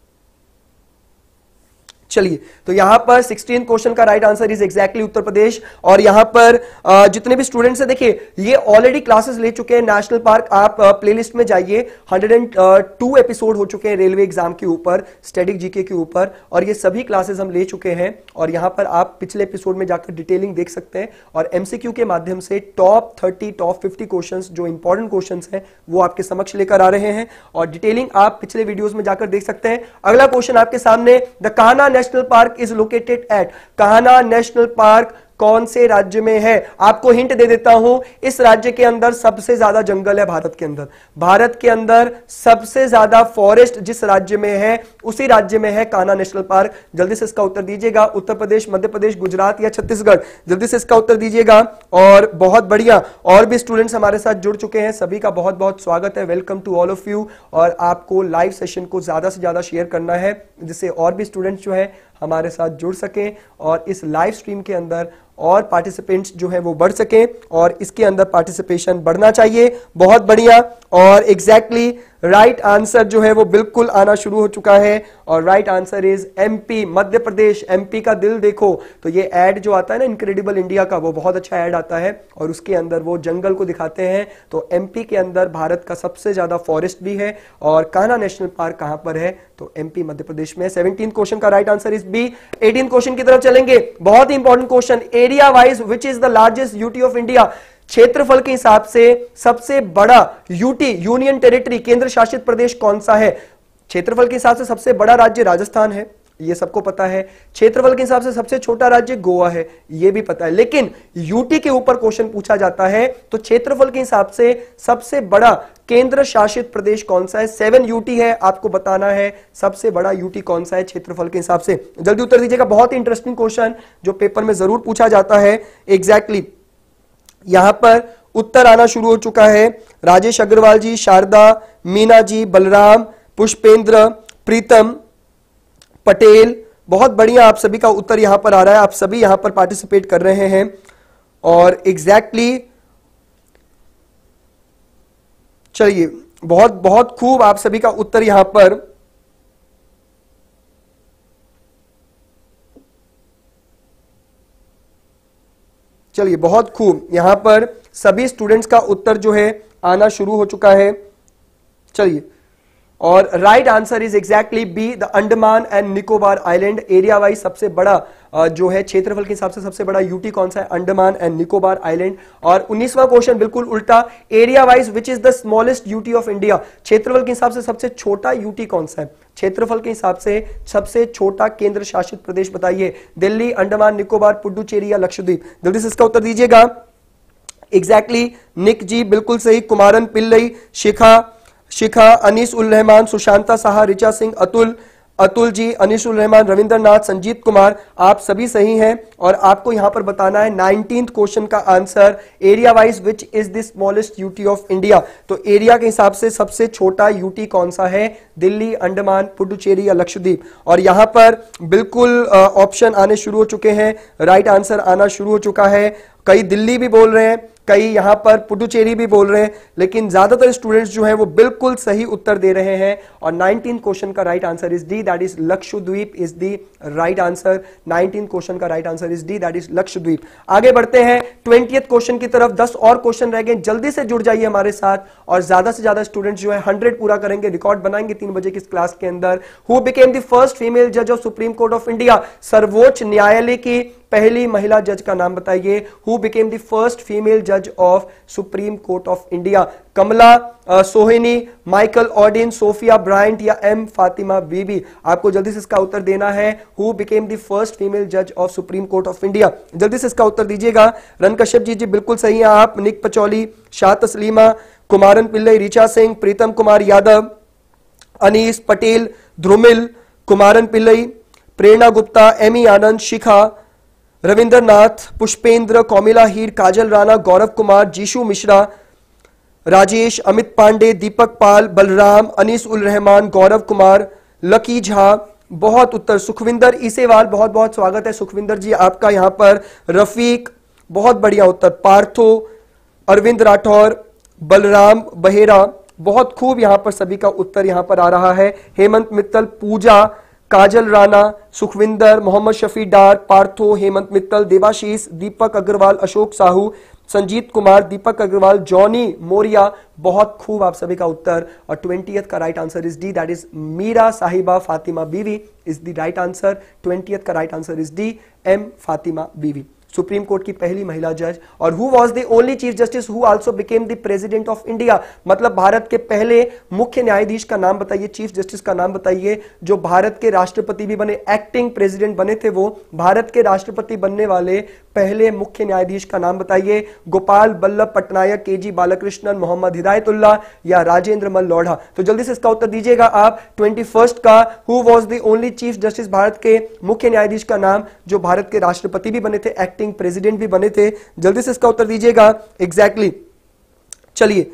Speaker 1: चलिए, तो यहां पर सिक्सटीन क्वेश्चन का right answer is exactly Uttar Pradesh. और यहां पर जितने भी स्टूडेंट्स हैं, देखिए ये ऑलरेडी क्लासेस ले चुके हैं नेशनल पार्क। आप प्लेलिस्ट में जाइए, हंड्रेड एंड टू एपिसोड हो चुके हैं रेलवे एग्जाम के ऊपर, स्टैटिक जीके के ऊपर, और ये सभी क्लासेस हम ले चुके हैं। और यहां पर आप पिछले एपिसोड में जाकर डिटेलिंग देख सकते हैं और एमसीक्यू के माध्यम से top thirty top fifty question जो इंपॉर्टेंट क्वेश्चन हैं वो आपके समक्ष लेकर आ रहे हैं, और डिटेलिंग आप पिछले वीडियोज में जाकर देख सकते हैं। अगला क्वेश्चन आपके सामने, the Kanha national park is located at, Kanha national park कौन से राज्य में है? आपको हिंट दे देता हूं, इस राज्य के अंदर सबसे ज्यादा जंगल है भारत के अंदर। भारत के अंदर सबसे ज्यादा फॉरेस्ट जिस राज्य में है उसी राज्य में है कान्हा नेशनल पार्क। जल्दी से इसका उत्तर दीजिएगा। उत्तर प्रदेश, मध्य प्रदेश, गुजरात या छत्तीसगढ़? जल्दी से इसका उत्तर दीजिएगा। और बहुत बढ़िया, और भी स्टूडेंट्स हमारे साथ जुड़ चुके हैं, सभी का बहुत बहुत स्वागत है, welcome to all of you. और आपको लाइव सेशन को ज्यादा से ज्यादा शेयर करना है जिससे और भी स्टूडेंट्स जो है हमारे साथ जुड़ सकें और इस लाइव स्ट्रीम के अंदर और पार्टिसिपेंट्स जो है वो बढ़ सकें, और इसके अंदर पार्टिसिपेशन बढ़ना चाहिए। बहुत बढ़िया, और एग्जैक्टली राइट आंसर जो है वो बिल्कुल आना शुरू हो चुका है, और right answer is MP, Madhya Pradesh. MP का दिल देखो, तो ये एड जो आता है ना इनक्रेडिबल इंडिया का, वो बहुत अच्छा एड आता है और उसके अंदर वो जंगल को दिखाते हैं। तो एमपी के अंदर भारत का सबसे ज्यादा फॉरेस्ट भी है। और कान्हा नेशनल पार्क कहां पर है? तो एमपी, मध्य प्रदेश में। सेवनटीन क्वेश्चन का right answer is B. Eighteen question की तरफ चलेंगे, बहुत ही important question, area wise which is the largest UT of India? क्षेत्रफल के हिसाब से सबसे बड़ा यूटी, यूनियन टेरिटरी, केंद्र शासित प्रदेश कौन सा है? क्षेत्रफल के हिसाब से सबसे बड़ा राज्य राजस्थान है, ये सबको पता है। क्षेत्रफल के हिसाब से सबसे छोटा राज्य गोवा है, ये भी पता है। लेकिन यूटी के ऊपर क्वेश्चन पूछा जाता है तो क्षेत्रफल के हिसाब से सबसे बड़ा केंद्र शासित प्रदेश कौन सा है? सेवन यूटी है, आपको बताना है सबसे बड़ा यूटी कौन सा है क्षेत्रफल के हिसाब से। जल्दी उत्तर दीजिएगा, बहुत ही इंटरेस्टिंग क्वेश्चन जो पेपर में जरूर पूछा जाता है। Exactly exactly. यहां पर उत्तर आना शुरू हो चुका है। राजेश अग्रवाल जी, शारदा, मीना जी, बलराम, पुष्पेंद्र, प्रीतम, पटेल, बहुत बढ़िया आप सभी का उत्तर यहां पर आ रहा है। आप सभी यहां पर पार्टिसिपेट कर रहे हैं और एग्जैक्टली exactly, चलिए बहुत बहुत खूब आप सभी का उत्तर यहां पर चलिए बहुत खूब यहां पर सभी स्टूडेंट्स का उत्तर जो है आना शुरू हो चुका है। चलिए, और right answer is exactly B, the Andaman and Nicobar island. Area wise सबसे बड़ा जो है क्षेत्रफल के हिसाब से सबसे बड़ा यूटी कौन सा है? Andaman and Nicobar island. और उन्नीसवां क्वेश्चन बिल्कुल उल्टा, area wise which is the smallest UT of India. क्षेत्रफल के हिसाब से सबसे छोटा यूटी कौन सा है? क्षेत्रफल के हिसाब से सबसे छोटा केंद्र शासित प्रदेश बताइए। दिल्ली, अंडमान निकोबार, पुडुचेरी या लक्षद्वीप? जल्दी से इसका उत्तर दीजिएगा। एग्जैक्टली exactly, निक जी बिल्कुल सही। कुमारन पिल्लई, शिखा शिखा अनीस उल रहमान, सुशांता साहा, रिचा सिंह, अतुल अतुल जी, अनीस उल रहमान, रविंद्रनाथ, संजीत कुमार, आप सभी सही हैं। और आपको यहां पर बताना है नाइनटीन्थ क्वेश्चन का answer, area wise which is the smallest UT of India. तो एरिया के हिसाब से सबसे छोटा यूटी कौन सा है? दिल्ली, अंडमान, पुडुचेरी या लक्षद्वीप? और यहां पर बिल्कुल ऑप्शन आने शुरू हो चुके हैं, राइट आंसर आना शुरू हो चुका है। कई दिल्ली भी बोल रहे हैं, कई यहां पर पुडुचेरी भी बोल रहे हैं, लेकिन ज्यादातर स्टूडेंट्स जो हैं वो बिल्कुल सही उत्तर दे रहे हैं। और नाइनटीन क्वेश्चन का right answer is D, that is Lakshadweep is the right answer. Nineteen question का right answer is D, that is Lakshadweep. आगे बढ़ते हैं ट्वेंटियथ क्वेश्चन की तरफ। दस और क्वेश्चन रह गए, जल्दी से जुड़ जाइए हमारे साथ और ज्यादा से ज्यादा स्टूडेंट्स जो है हंड्रेड पूरा करेंगे, रिकॉर्ड बनाएंगे तीन बजे की क्लास के अंदर। Who became the first female जज of supreme court of India. सर्वोच्च न्यायालय की पहली महिला जज का नाम बताइए। Who became the first female जज of supreme court of India? Kamala Sohini, Michael Audin, Sophia Bryant या एम फातिमा बीबी? आपको जल्दी से इसका उत्तर देना है। Who became the first female जज of supreme court of India? जल्दी से इसका उत्तर दीजिएगा। रन कश्यप जी जी बिल्कुल सही हैं आप। Nick Pachauli, Shah Taslima, Kumaran Pillai, Richa Singh, Pritam Kumar Yadav, Anees Patel, Dhrumil, Kumaran Pillai, Prerna Gupta, Amy Anand, Shikha, Rabindranath, Pushpendra, Kaumila Heer, Kajal Rana, Gaurav Kumar, Jishu Mishra, Rajesh, Amit Pandey, Deepak Pal, Balram, Anis ul Rahman, Gaurav Kumar, Lucky Jha, बहुत उत्तर। सुखविंदर ईसेवाल, बहुत बहुत स्वागत है सुखविंदर जी आपका यहां पर। रफीक, बहुत बढ़िया उत्तर। पार्थो, अरविंद राठौर, बलराम बहेरा, बहुत खूब यहां पर सभी का उत्तर यहां पर आ रहा है। हेमंत मित्तल, पूजा, काजल राणा, सुखविंदर, मोहम्मद शफी डार, पार्थो, हेमंत मित्तल, देवाशीष, दीपक अग्रवाल, अशोक साहू, संजीत कुमार, दीपक अग्रवाल, जॉनी मोरिया, बहुत खूब आप सभी का उत्तर। और ट्वेंटियथ का right answer is D, that is Meera Sahiba Fatima Beevi is the right answer. Twentieth का right answer is D, M Fatima Beevi, supreme court की पहली महिला जज। और who was the only chief justice who also became the president of India? मतलब भारत के पहले मुख्य न्यायाधीश का नाम बताइए, चीफ जस्टिस का नाम बताइए, जो भारत के राष्ट्रपति भी बने, एक्टिंग प्रेसिडेंट बने थे वो। भारत के राष्ट्रपति बनने वाले पहले मुख्य न्यायाधीश का नाम बताइए। गोपाल बल्लभ पटनायक, के जी बालकृष्णन, मोहम्मद हिदायतुल्लाह या राजेंद्र मल लोढ़ा? तो जल्दी से इसका उत्तर दीजिएगा आप। ट्वेंटी फर्स्ट का who was the only chief justice, Bharat के मुख्य न्यायाधीश का नाम जो भारत के राष्ट्रपति भी बने थे, एक्टिंग प्रेसिडेंट भी बने थे? जल्दी से इसका उत्तर दीजिएगा। Exactly exactly. चलिए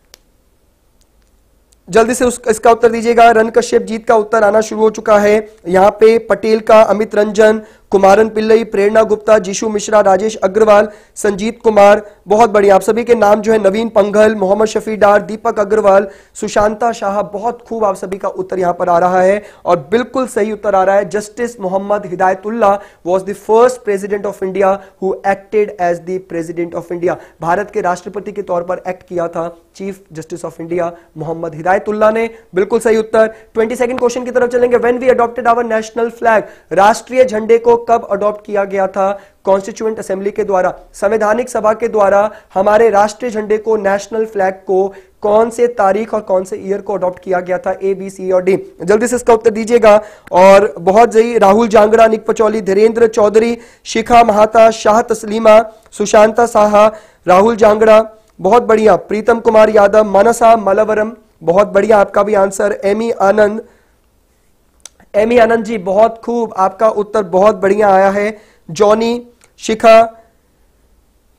Speaker 1: जल्दी से उस, इसका उत्तर दीजिएगा। रन कश्यप जीत का उत्तर आना शुरू हो चुका है। यहां पे पटेल का अमित रंजन, कुमारन पिल्लई, प्रेरणा गुप्ता, जीशु मिश्रा, राजेश अग्रवाल, संजीत कुमार, बहुत बढ़िया आप सभी के नाम जो है। नवीन पंघल, मोहम्मद शफी डार, दीपक अग्रवाल, सुशांता शाह, बहुत खूब आप सभी का उत्तर यहां पर आ रहा है और बिल्कुल सही उत्तर आ रहा है। Justice Mohammad Hidayatullah was the first president of India who acted as the president of India. Bharat के राष्ट्रपति के तौर पर एक्ट किया था chief justice of India Mohammad Hidayatullah ने। बिल्कुल सही उत्तर। ट्वेंटी सेकंड क्वेश्चन की तरफ चलेंगे। When we adopted our national flag, राष्ट्रीय झंडे को कब अडॉप्ट किया गया था? कॉन्स्टिट्यूएंट असेंबली के द्वारा, संवैधानिक सभा के द्वारा हमारे राष्ट्रीय झंडे को, नेशनल फ्लैग को कौन से तारीख और कौन से ईयर को अडॉप्ट किया गया था? ए, बी, सी और डी? जल्दी से इसका उत्तर दीजिएगा। और बहुत सही, राहुल जांगड़ा, निक पचौली, धीरेन्द्र चौधरी, शिखा महाता, शाह तस्लीमा, सुशांता साहा, राहुल जांगड़ा, बहुत बढ़िया, प्रीतम कुमार यादव, मनसा मलवरम, बहुत बढ़िया आपका भी answer. Amy Anand, Amy Anand ji बहुत खूब आपका उत्तर बहुत बढ़िया आया है। जॉनी, शिखा,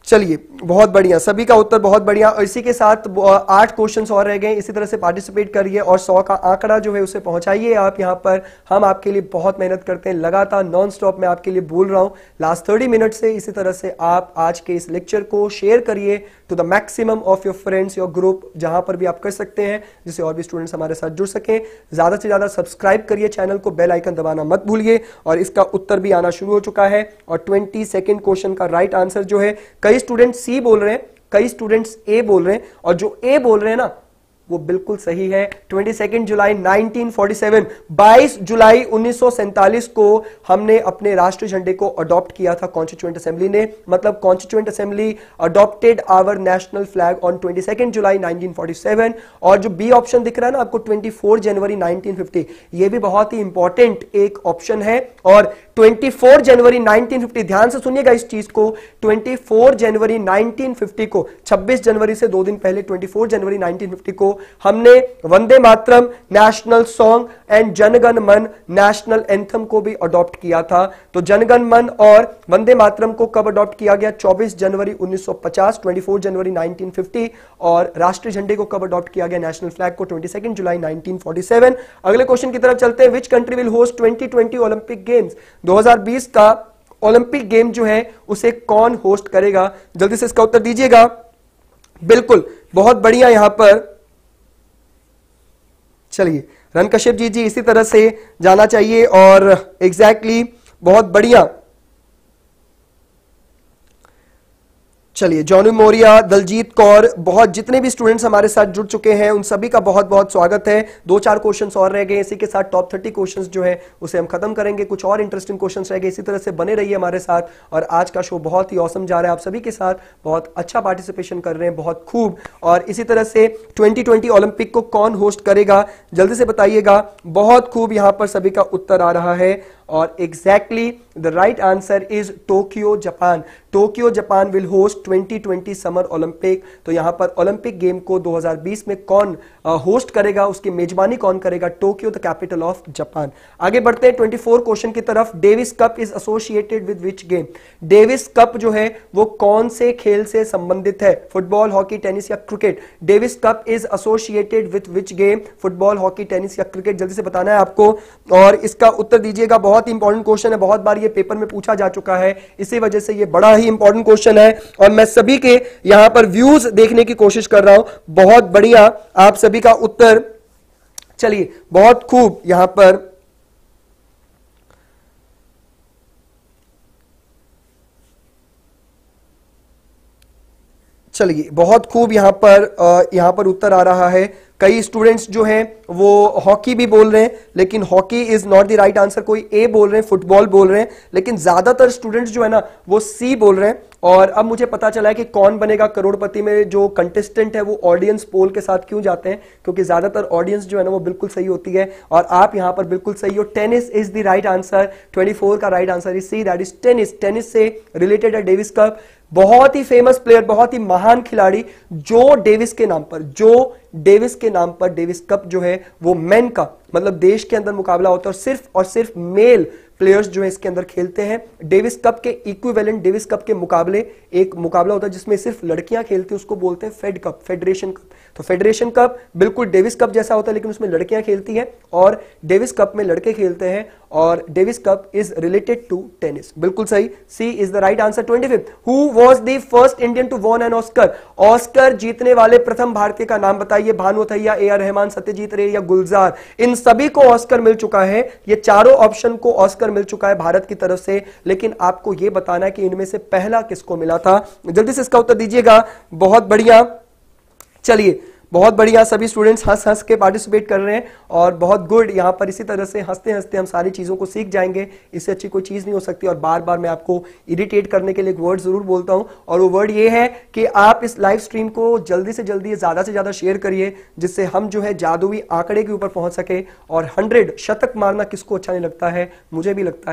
Speaker 1: चलिए बहुत बढ़िया, सभी का उत्तर बहुत बढ़िया। और इसी के साथ आठ क्वेश्चंस और रह गए। इसी तरह से पार्टिसिपेट करिए और सौ का आंकड़ा जो है उसे पहुंचाइए आप यहाँ पर। हम आपके लिए बहुत मेहनत करते हैं, लगातार नॉन स्टॉप मैं आपके लिए बोल रहा हूँ लास्ट थर्टी मिनट से। इसी तरह से आप आज के इस लेक्चर को शेयर करिए to the maximum of your friends, your group, जहां पर भी आप कर सकते हैं, जिससे और भी स्टूडेंट्स हमारे साथ जुड़ सकें। ज्यादा से ज्यादा सब्सक्राइब करिए चैनल को, बेल आइकन दबाना मत भूलिए। और इसका उत्तर भी आना शुरू हो चुका है। और ट्वेंटी सेकेंड क्वेश्चन का राइट आंसर जो है, कई स्टूडेंट सी बोल रहे हैं, कई स्टूडेंट्स ए बोल रहे हैं, और जो ए बोल रहे हैं ना वो बिल्कुल सही है। बाईस जुलाई नाइनटीन फोर्टी सेवन, बाईस जुलाई उन्नीस सौ सैंतालीस को हमने अपने राष्ट्रीय झंडे को अडॉप्ट किया था कॉन्स्टिट्यूएंट असेंबली ने। मतलब constituent assembly adopted our national flag on बाईस जुलाई नाइनटीन फोर्टी सेवन। और जो बी ऑप्शन दिख रहा है ना आपको, चौबीस जनवरी नाइनटीन फिफ्टी, ये भी बहुत ही इंपॉर्टेंट एक ऑप्शन है। और चौबीस जनवरी नाइनटीन फिफ्टी, ध्यान से सुनिएगा इस चीज को, चौबीस जनवरी नाइनटीन फिफ्टी को, छब्बीस जनवरी से दो दिन पहले चौबीस जनवरी नाइनटीन फिफ्टी को हमने Vande Mataram national song and Jana Gana Mana national anthem को भी अडॉप्ट किया था। तो जनगण मन और वंदे मातरम को कब अडॉप्ट किया गया? चौबीस जनवरी उन्नीस सौ पचास, चौबीस जनवरी नाइनटीन फिफ्टी। और राष्ट्रीय झंडे को कब अडॉप्ट किया गया, नेशनल फ्लैग को, बाईस जुलाई नाइनटीन फोर्टी सेवन। अगले क्वेश्चन की तरफ चलते हैं। Which country will host twenty twenty Olympic games? दो हज़ार बीस का ओलंपिक गेम जो है उसे कौन होस्ट करेगा? जल्दी से इसका उत्तर दीजिएगा। बिल्कुल, बहुत बढ़िया। यहां पर चलिए रन कश्यप जी जी इसी तरह से जाना चाहिए। और एग्जैक्टली exactly, बहुत बढ़िया। चलिए जॉनी मोरिया, दलजीत कौर, बहुत जितने भी स्टूडेंट्स हमारे साथ जुड़ चुके हैं उन सभी का बहुत बहुत स्वागत है। दो चार क्वेश्चंस और रह गए, इसी के साथ टॉप थर्टी क्वेश्चंस जो है उसे हम खत्म करेंगे। कुछ और इंटरेस्टिंग क्वेश्चंस रह गए, इसी तरह से बने रहिए हमारे साथ। और आज का शो बहुत ही ऑसम जा रहा है आप सभी के साथ, बहुत अच्छा पार्टिसिपेशन कर रहे हैं, बहुत खूब। और इसी तरह से ट्वेंटी ट्वेंटी ओलंपिक को कौन होस्ट करेगा, जल्दी से बताइएगा। बहुत खूब, यहां पर सभी का उत्तर आ रहा है। और exactly the right answer is Tokyo Japan. Tokyo Japan will host twenty twenty summer Olympic. तो यहां पर ओलंपिक गेम को दो हज़ार बीस में कौन होस्ट करेगा, उसकी मेजबानी कौन करेगा? Tokyo, the capital of Japan. आगे बढ़ते हैं चौबीस क्वेश्चन की तरफ। Davis cup is associated with which game? Davis cup जो है वो कौन से खेल से संबंधित है? फुटबॉल, हॉकी, टेनिस या cricket? Davis cup is associated with which game? Football, hockey, tennis या क्रिकेट? जल्दी से बताना है आपको और इसका उत्तर दीजिएगा। बहुत इंपॉर्टेंट क्वेश्चन है, बहुत बार ये पेपर में पूछा जा चुका है, इसी वजह से ये बड़ा ही इंपॉर्टेंट क्वेश्चन है। और मैं सभी के यहां पर व्यूज देखने की कोशिश कर रहा हूं। बहुत बढ़िया, आप सभी का उत्तर। चलिए बहुत खूब, यहां पर चलिए बहुत खूब, यहां पर यहां पर उत्तर आ रहा है। कई स्टूडेंट्स जो हैं वो हॉकी भी बोल रहे हैं, लेकिन hockey is not the right answer. कोई ए बोल रहे हैं, फुटबॉल बोल रहे हैं, लेकिन ज्यादातर स्टूडेंट्स जो है ना वो सी बोल रहे हैं। और अब मुझे पता चला है कि कौन बनेगा करोड़पति में जो कंटेस्टेंट है वो ऑडियंस पोल के साथ क्यों जाते हैं, क्योंकि ज्यादातर ऑडियंस जो है ना वो बिल्कुल सही होती है। और आप यहां पर बिल्कुल सही हो। Tennis is the right answer. चौबीस का right answer is C, that is tennis. Tennis से रिलेटेड है डेविस कप। बहुत ही फेमस प्लेयर, बहुत ही महान खिलाड़ी जो डेविस के नाम पर, जो डेविस के नाम पर डेविस कप जो है वो मेन का, मतलब देश के अंदर मुकाबला होता है और सिर्फ और सिर्फ मेल प्लेयर्स जो है इसके अंदर खेलते हैं। डेविस कप के इक्विवेलेंट, डेविस कप के मुकाबले एक मुकाबला होता है जिसमें सिर्फ लड़कियां खेलती हैं, उसको बोलते हैं फेड कप, फेडरेशन कप। तो फेडरेशन कप बिल्कुल डेविस कप जैसा होता है, लेकिन उसमें लड़कियां खेलती हैं, और डेविस कप में लड़के खेलते हैं। और Davis cup is related to tennis. बिल्कुल सही, C is the right answer. Twenty fifth, who was the first Indian to won an Oscar? Oscar जीतने वाले प्रथम भारतीय का नाम बताइए। भानु अथैया, ए आर रहमान, सत्यजीत रे या गुलजार? इन सभी को ऑस्कर मिल चुका है। ये चारों ऑप्शन को ऑस्कर मिल चुका है भारत की तरफ से, लेकिन आपको यह बताना है कि इनमें से पहला किसको मिला था। जल्दी से इसका उत्तर दीजिएगा। बहुत बढ़िया, चलिए बहुत बढ़िया, सभी स्टूडेंट्स हंस हंस के पार्टिसिपेट कर रहे हैं और बहुत गुड। यहां पर इसी तरह से हंसते हंसते हम सारी चीजों को सीख जाएंगे, इससे अच्छी कोई चीज नहीं हो सकती। और बार बार मैं आपको इरिटेट करने के लिए एक वर्ड जरूर बोलता हूं, और वो वर्ड ये है कि आप इस लाइव स्ट्रीम को जल्दी से जल्दी ज्यादा से ज्यादा शेयर करिए, जिससे हम जो है जादुई आंकड़े के ऊपर पहुंच सके। और हंड्रेड शतक मारना किसको अच्छा नहीं लगता है, मुझे भी लगता है। तो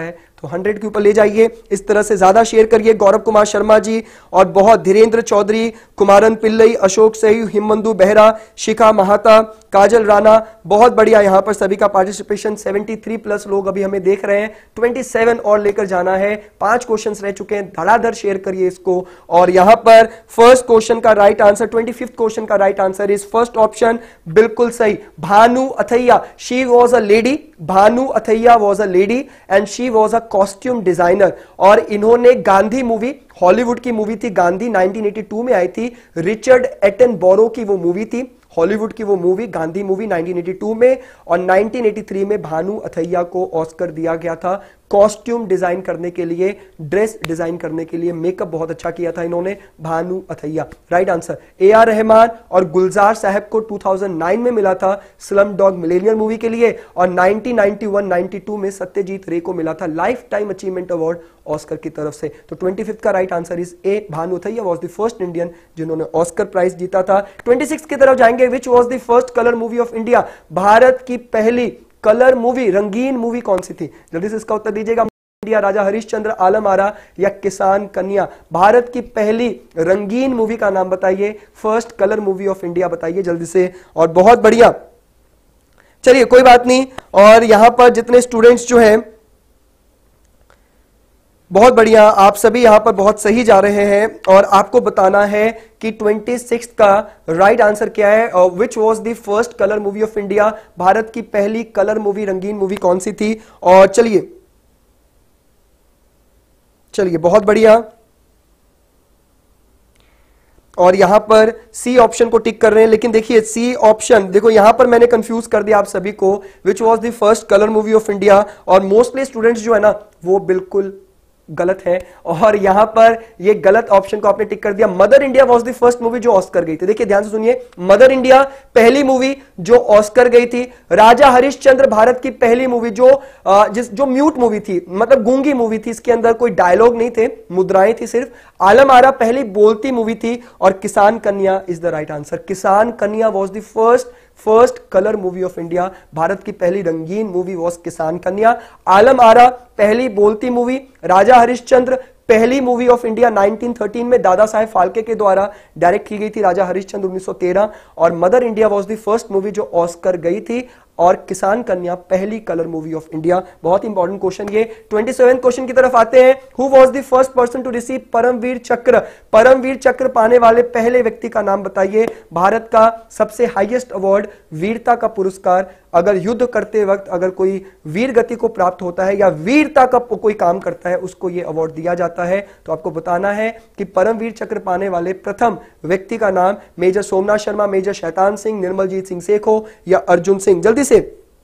Speaker 1: तो हंड्रेड के ऊपर ले जाइए, इस तरह से ज्यादा शेयर करिए। गौरव कुमार शर्मा जी और बहुत धीरेन्द्र चौधरी, कुमारन पिल्लई, अशोक सही, हिमंदु बेहरा, शिखा महाता, काजल राणा, बहुत बढ़िया। यहां पर सभी का पार्टिसिपेशन, तिहत्तर प्लस लोग अभी हमें देख रहे हैं, सत्ताईस और लेकर जाना है, पांच क्वेश्चंस रह चुके हैं, धड़ाधड़ शेयर करिए इसको। और यहां पर फर्स्ट क्वेश्चन का राइट आंसर, पच्चीसवें क्वेश्चन का right answer is first option, बिल्कुल सही, Bhanu Athaiya. She was a lady, Bhanu Athaiya was a lady and she was a costume designer. और इन्होंने गांधी मूवी, हॉलीवुड की मूवी थी गांधी, नाइनटीन एटी टू में आई थी, रिचर्ड एटनबरो की वो मूवी थी, हॉलीवुड की वो movie, Gandhi movie nineteen eighty two में। और नाइनटीन एटी थ्री में भानु अथैया को ऑस्कर दिया गया था कॉस्ट्यूम डिजाइन करने के लिए, ड्रेस डिजाइन करने के लिए, मेकअप बहुत अच्छा किया था इन्होंने, Bhanu Athaiya. Right answer. A R Rahman और गुलजार साहब को टू थाउजेंड नाइन में मिला था स्लम डॉग मिलेनियर मूवी के लिए, और nineteen ninety one ninety two में सत्यजीत रे को मिला था life time achievement award Oscar की तरफ से। तो पच्चीसवें का right answer is A, Bhanu Athaiya was the first Indian जिन्होंने ऑस्कर प्राइज जीता था। छब्बीस की तरफ जाएंगे, which was the first colour movie of India, भारत की पहली कलर मूवी, रंगीन मूवी कौन सी थी? जल्दी से इसका उत्तर दीजिएगा। इंडिया, राजा हरिश्चंद्र, आलम आरा या किसान कन्या? भारत की पहली रंगीन मूवी का नाम बताइए, first colour movie of India बताइए जल्दी से। और बहुत बढ़िया, चलिए कोई बात नहीं। और यहां पर जितने स्टूडेंट्स जो हैं, बहुत बढ़िया, आप सभी यहां पर बहुत सही जा रहे हैं। और आपको बताना है कि छब्बीस का राइट आंसर क्या है, which was the first colour movie of India, भारत की पहली कलर मूवी, रंगीन मूवी कौन सी थी? और चलिए चलिए बहुत बढ़िया। और यहां पर सी ऑप्शन को टिक कर रहे हैं, लेकिन देखिए सी ऑप्शन, देखो यहां पर मैंने कंफ्यूज कर दिया आप सभी को, which was the first colour movie of India. और मोस्टली स्टूडेंट्स जो है ना वो बिल्कुल गलत है, और यहां पर ये गलत ऑप्शन को आपने टिक कर दिया। Mother India was the first movie जो ऑस्कर गई थी। देखिए ध्यान से सुनिए, मदर इंडिया पहली मूवी जो ऑस्कर गई थी। राजा हरिश्चंद्र भारत की पहली मूवी जो जिस जो म्यूट मूवी थी, मतलब गूंगी मूवी थी, इसके अंदर कोई डायलॉग नहीं थे, मुद्राएं थी सिर्फ। आलम आरा पहली बोलती मूवी थी। और किसान कन्या is the right answer. Kisan Kanya was the first first colour movie of India, भारत की पहली रंगीन मूवी वॉज किसान कन्या। आलम आरा पहली बोलती मूवी। राजा हरिश्चंद्र पहली movie of India nineteen thirteen में दादा साहेब फाल्के के द्वारा डायरेक्ट की गई थी, राजा हरिश्चंद्र उन्नीस सौ तेरह। और Mother India was the first movie जो ऑस्कर गई थी। और किसान कन्या पहली कलर मूवी ऑफ इंडिया। बहुत इंपॉर्टेंट क्वेश्चन ये। सत्ताईसवें क्वेश्चन की तरफ आते हैं। Who was the first person to receive Paramvir Chakra, Paramvir चक्र पाने वाले पहले व्यक्ति का नाम बताइए। भारत का सबसे हाईएस्ट अवार्ड, वीरता का पुरस्कार, अगर युद्ध करते वक्त अगर कोई वीर गति को प्राप्त होता है या वीरता का कोई काम करता है, उसको यह अवार्ड दिया जाता है। तो आपको बताना है कि परमवीर चक्र पाने वाले प्रथम व्यक्ति का नाम, मेजर सोमनाथ शर्मा, मेजर शैतान सिंह, निर्मलजीत सिंह सेखो या अर्जुन सिंह? जल्दी से,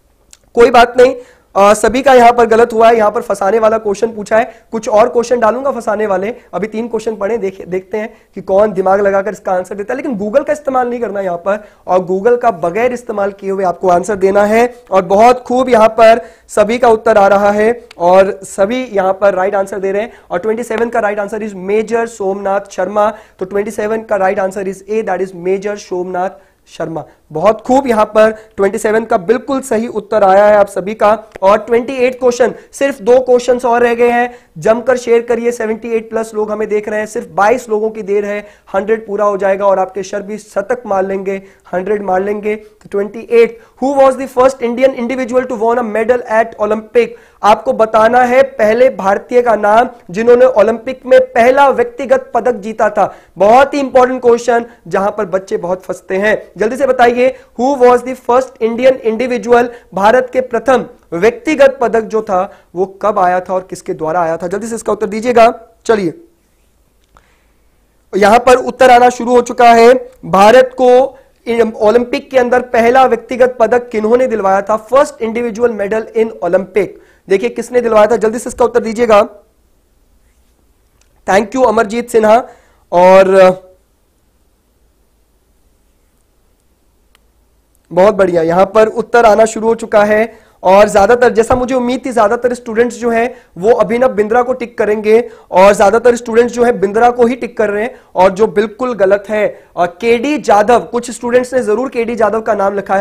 Speaker 1: कोई बात नहीं, आ, सभी का यहां पर गलत हुआ है। यहां पर फंसाने वाला क्वेश्चन पूछा है, कुछ और क्वेश्चन डालूंगा फंसाने वाले। अभी तीन क्वेश्चन पढ़े, देख, देखते हैं कि कौन दिमाग लगाकर इसका आंसर देता है। लेकिन गूगल का इस्तेमाल नहीं करना यहां पर, और गूगल का बगैर इस्तेमाल किए हुए आपको आंसर देना है। और बहुत खूब यहां पर सभी का उत्तर आ रहा है और सभी यहां पर राइट आंसर दे रहे हैं। और सत्ताईस का right answer is major Somnath Sharma. तो सत्ताईस का right answer is A, that is major Somnath Sharma. बहुत खूब, यहां पर सत्ताईस का बिल्कुल सही उत्तर आया है आप सभी का। और अट्ठाईस क्वेश्चन, सिर्फ दो क्वेश्चंस और रह गए हैं, जमकर शेयर करिए। अठहत्तर प्लस लोग हमें देख रहे हैं, सिर्फ बाईस लोगों की देर है, सौ पूरा हो जाएगा और आपके शर भी शतक मार लेंगे, सौ मार लेंगे। तो अट्ठाईस, who was the first Indian individual to won a medal at Olympic? आपको बताना है पहले भारतीय का नाम जिन्होंने ओलंपिक में पहला व्यक्तिगत पदक जीता था। बहुत ही इंपॉर्टेंट क्वेश्चन जहां पर बच्चे बहुत फंसते हैं। जल्दी से बताइए, who was the first Indian individual, भारत के प्रथम व्यक्तिगत पदक जो था वो कब आया था और किसके द्वारा आया था? जल्दी से इसका उत्तर दीजिएगा। चलिए, यहां पर उत्तर आना शुरू हो चुका है। भारत को ओलंपिक के अंदर पहला व्यक्तिगत पदक किन्होंने दिलवाया था? First individual medal in Olympic, देखिए किसने दिलवाया था? जल्दी से इसका उत्तर दीजिएगा। Thank you Amarjeet Sinha. और बहुत बढ़िया, यहां पर उत्तर आना शुरू हो चुका है। और ज्यादातर, जैसा मुझे उम्मीद थी, ज्यादातर स्टूडेंट्स जो हैं वो अभिनव बिंद्रा को टिक करेंगे और ज्यादातर स्टूडेंट्स जो है बिंद्रा को ही टिक कर रहे हैं, और जो बिल्कुल गलत है। और केडी जाधव, कुछ स्टूडेंट्स ने जरूर केडी जाधव का नाम लिखा है,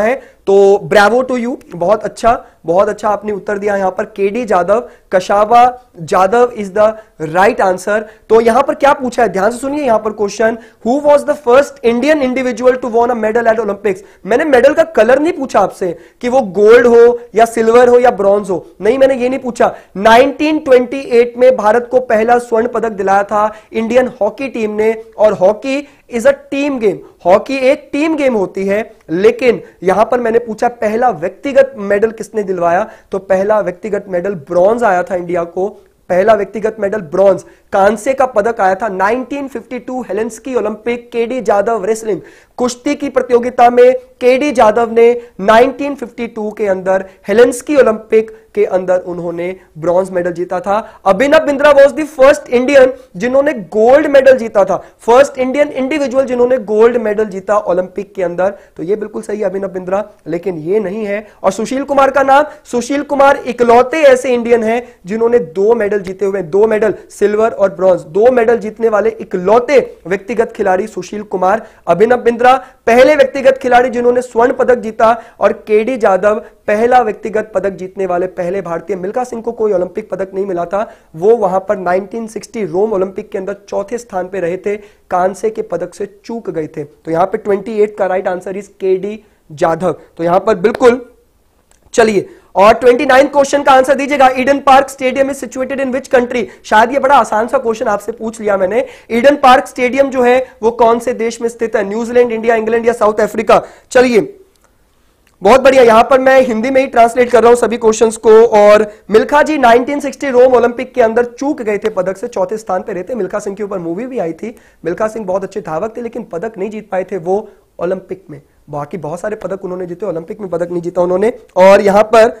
Speaker 1: तो ब्रावो टू यू, बहुत अच्छा बहुत अच्छा आपने उत्तर दिया। यहां पर K D Jadhav, Khashaba Jadhav is the right answer. तो यहां पर क्या पूछा है, ध्यान से सुनिए यहां पर question, who was the first Indian individual to won a medal at Olympics. मैंने मेडल का कलर नहीं पूछा आपसे कि वो गोल्ड हो या सिल्वर हो या ब्रॉन्ज हो, नहीं मैंने ये नहीं पूछा। नाइनटीन ट्वेंटी एट में भारत को पहला स्वर्ण पदक दिलाया था इंडियन हॉकी टीम ने, और hockey is a team game, hockey एक टीम गेम होती है। लेकिन यहां पर मैंने पूछा पहला व्यक्तिगत मेडल किसने दिलवाया, तो पहला व्यक्तिगत मेडल ब्रॉन्ज आया था इंडिया को, पहला व्यक्तिगत मेडल ब्रॉन्ज। कांसे का पदक आया था nineteen fifty two Helsinki Olympic, K D Jadhav wrestling कुश्ती की प्रतियोगिता में केडी जादव ने नाइनटीन फिफ्टी टू के अंदर हेलेंस्की ओलंपिक के अंदर उन्होंने ब्रॉन्ज मेडल जीता था। Abhinav Bindra was the first Indian जिन्होंने गोल्ड मेडल जीता था, फर्स्ट इंडियन इंडिविजुअल जिन्होंने गोल्ड मेडल जीता ओलंपिक के अंदर, तो ये बिल्कुल सही है अभिनव बिंद्रा, लेकिन ये नहीं है। और सुशील कुमार का नाम, सुशील कुमार इकलौते ऐसे इंडियन हैं जिन्होंने दो मेडल जीते हुए, दो मेडल सिल्वर और ब्रॉन्ज, दो मेडल जीतने वाले इकलौते व्यक्तिगत खिलाड़ी सुशील कुमार। अभिनव बिंद्रा पहले व्यक्तिगत खिलाड़ी जिन्होंने स्वर्ण पदक जीता, और केडी जादव पहला व्यक्तिगत पदक जीतने वाले पहले भारतीय। मिल्खा सिंह को कोई ओलंपिक पदक नहीं मिला था, वो वहां पर नाइनटीन सिक्सटी रोम ओलंपिक के अंदर चौथे स्थान पे रहे थे, कांसे के पदक से चूक गए थे। तो यहां पे अट्ठाईस का right answer is K D Jadhav. तो यहां पर बिल्कुल चलिए, और उनतीसवें क्वेश्चन का आंसर दीजिएगा। Eden Park stadium is situated in which country. शायद ये बड़ा आसान सा क्वेश्चन आपसे पूछ लिया मैंने। ईडन पार्क स्टेडियम जो है वो कौन से देश में स्थित है, न्यूजीलैंड, इंडिया, इंग्लैंड या साउथ अफ्रीका। चलिए बहुत बढ़िया, यहां पर मैं हिंदी में ही ट्रांसलेट कर रहा हूं सभी क्वेश्चंस को। और Milkha ji nineteen sixty Rome Olympic के अंदर चूक गए थे पदक से, चौथे स्थान पे रहते। मिल्खा सिंह के ऊपर मूवी भी आई थी, मिल्खा सिंह बहुत अच्छे धावक थे लेकिन पदक नहीं जीत पाए थे वो ओलंपिक में। बाकी बहुत सारे पदक उन्होंने जीते, ओलंपिक में पदक नहीं जीता उन्होंने। और यहां पर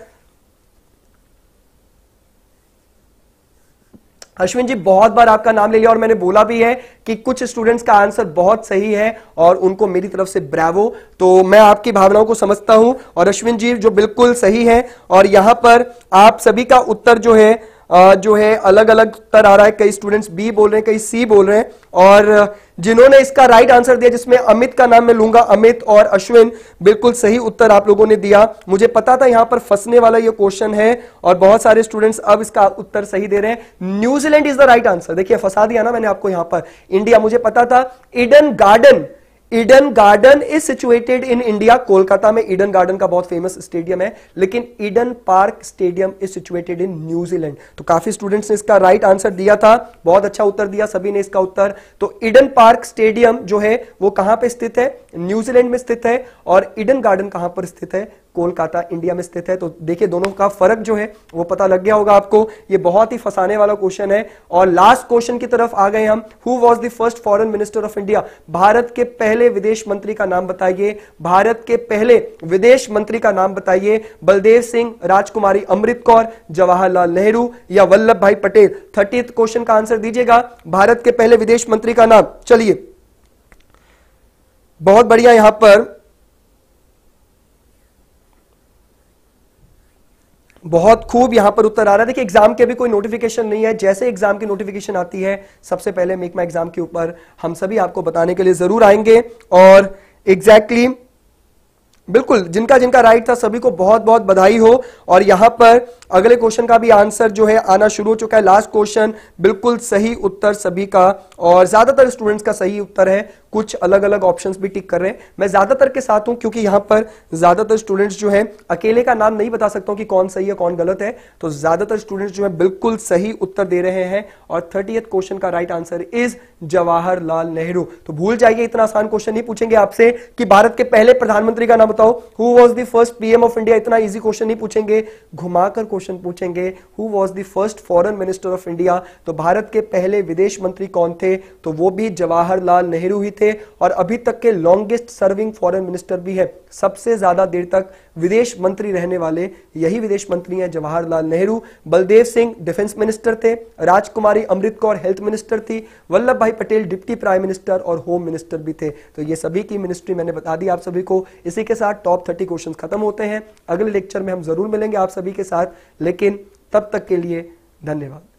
Speaker 1: अश्विन जी बहुत बार आपका नाम ले लिया, और मैंने बोला भी है कि कुछ स्टूडेंट्स का आंसर बहुत सही है और उनको मेरी तरफ से ब्रावो। तो मैं आपकी भावनाओं को समझता हूं, और अश्विन जी जो बिल्कुल सही है। और यहां पर आप सभी का उत्तर जो है जो है अलग अलग उत्तर आ रहा है, कई स्टूडेंट्स बी बोल रहे हैं, कई सी बोल रहे हैं। और जिन्होंने इसका राइट आंसर दिया, जिसमें अमित का नाम मैं लूंगा, अमित और अश्विन, बिल्कुल सही उत्तर आप लोगों ने दिया। मुझे पता था यहां पर फंसने वाला ये क्वेश्चन है, और बहुत सारे स्टूडेंट्स अब इसका उत्तर सही दे रहे हैं। New Zealand is the right answer. देखिए फंसा दिया ना मैंने आपको यहां पर। इंडिया मुझे पता था। Eden garden, Eden garden is situated in India, Kolkata में ईडन गार्डन का बहुत फेमस स्टेडियम है, लेकिन Eden Park stadium is situated in New Zealand. तो काफी स्टूडेंट्स ने इसका राइट आंसर दिया था, बहुत अच्छा उत्तर दिया सभी ने इसका उत्तर। तो ईडन पार्क स्टेडियम जो है वो कहां पे स्थित है, न्यूजीलैंड में स्थित है। और ईडन गार्डन कहां पर स्थित है, कोलकाता इंडिया में स्थित है। तो देखिए दोनों का फर्क जो है वो पता लग गया होगा आपको। ये बहुत ही फंसाने वाला क्वेश्चन है। और लास्ट क्वेश्चन की तरफ आ गए हम। Who was the first foreign minister of India. Bharat के पहले विदेश मंत्री का नाम बताइए, भारत के पहले विदेश मंत्री का नाम बताइए। बलदेव सिंह, राजकुमारी अमृत कौर, जवाहरलाल नेहरू या Vallabhbhai Patel. Thirtieth question का आंसर दीजिएगा, भारत के पहले विदेश मंत्री का नाम। चलिए बहुत बढ़िया, यहां पर बहुत खूब यहां पर उत्तर आ रहा है। देखिए एग्जाम के अभी कोई नोटिफिकेशन नहीं है, जैसे एग्जाम की नोटिफिकेशन आती है सबसे पहले मेक माई एग्जाम के ऊपर हम सभी आपको बताने के लिए जरूर आएंगे। और एग्जैक्टली exactly, बिल्कुल जिनका जिनका राइट था सभी को बहुत बहुत बधाई हो। और यहां पर अगले क्वेश्चन का भी आंसर जो है आना शुरू हो चुका है। लास्ट क्वेश्चन बिल्कुल सही उत्तर सभी का, और ज्यादातर स्टूडेंट्स का सही उत्तर है, कुछ अलग अलग ऑप्शंस भी टिक कर रहे हैं। मैं ज्यादातर के साथ हूं क्योंकि यहां पर ज्यादातर स्टूडेंट्स जो है, अकेले का नाम नहीं बता सकता हूं कि कौन सही है कौन गलत है, तो ज्यादातर स्टूडेंट्स जो है बिल्कुल सही उत्तर दे रहे हैं। और थर्टीएथ क्वेश्चन का right answer is Jawaharlal Nehru. तो भूल जाइए, इतना आसान क्वेश्चन नहीं पूछेंगे आपसे कि भारत के पहले प्रधानमंत्री का नाम बताओ, who was the first PM of India. इतना इजी क्वेश्चन नहीं पूछेंगे, घुमाकर क्वेश्चन पूछेंगे, who was the first foreign minister of India. तो भारत के पहले विदेश मंत्री कौन थे, तो वो भी जवाहरलाल नेहरू ही थे, और अभी तक के लॉन्गेस्ट सर्विंग फॉरेन मिनिस्टर भी है। सबसे ज्यादा देर तक विदेश मंत्री रहने वाले यही विदेश मंत्री हैं, जवाहरलाल नेहरू। बलदेव सिंह डिफेंस मिनिस्टर थे, राजकुमारी अमृत कौर हेल्थ मिनिस्टर थी, Vallabhbhai Patel deputy prime minister और होम मिनिस्टर भी थे। तो ये सभी की मिनिस्ट्री मैंने बता दी आप सभी को। इसी के साथ टॉप थर्टी क्वेश्चन खत्म होते हैं। अगले लेक्चर में हम जरूर मिलेंगे आप सभी के साथ, लेकिन तब तक के लिए धन्यवाद।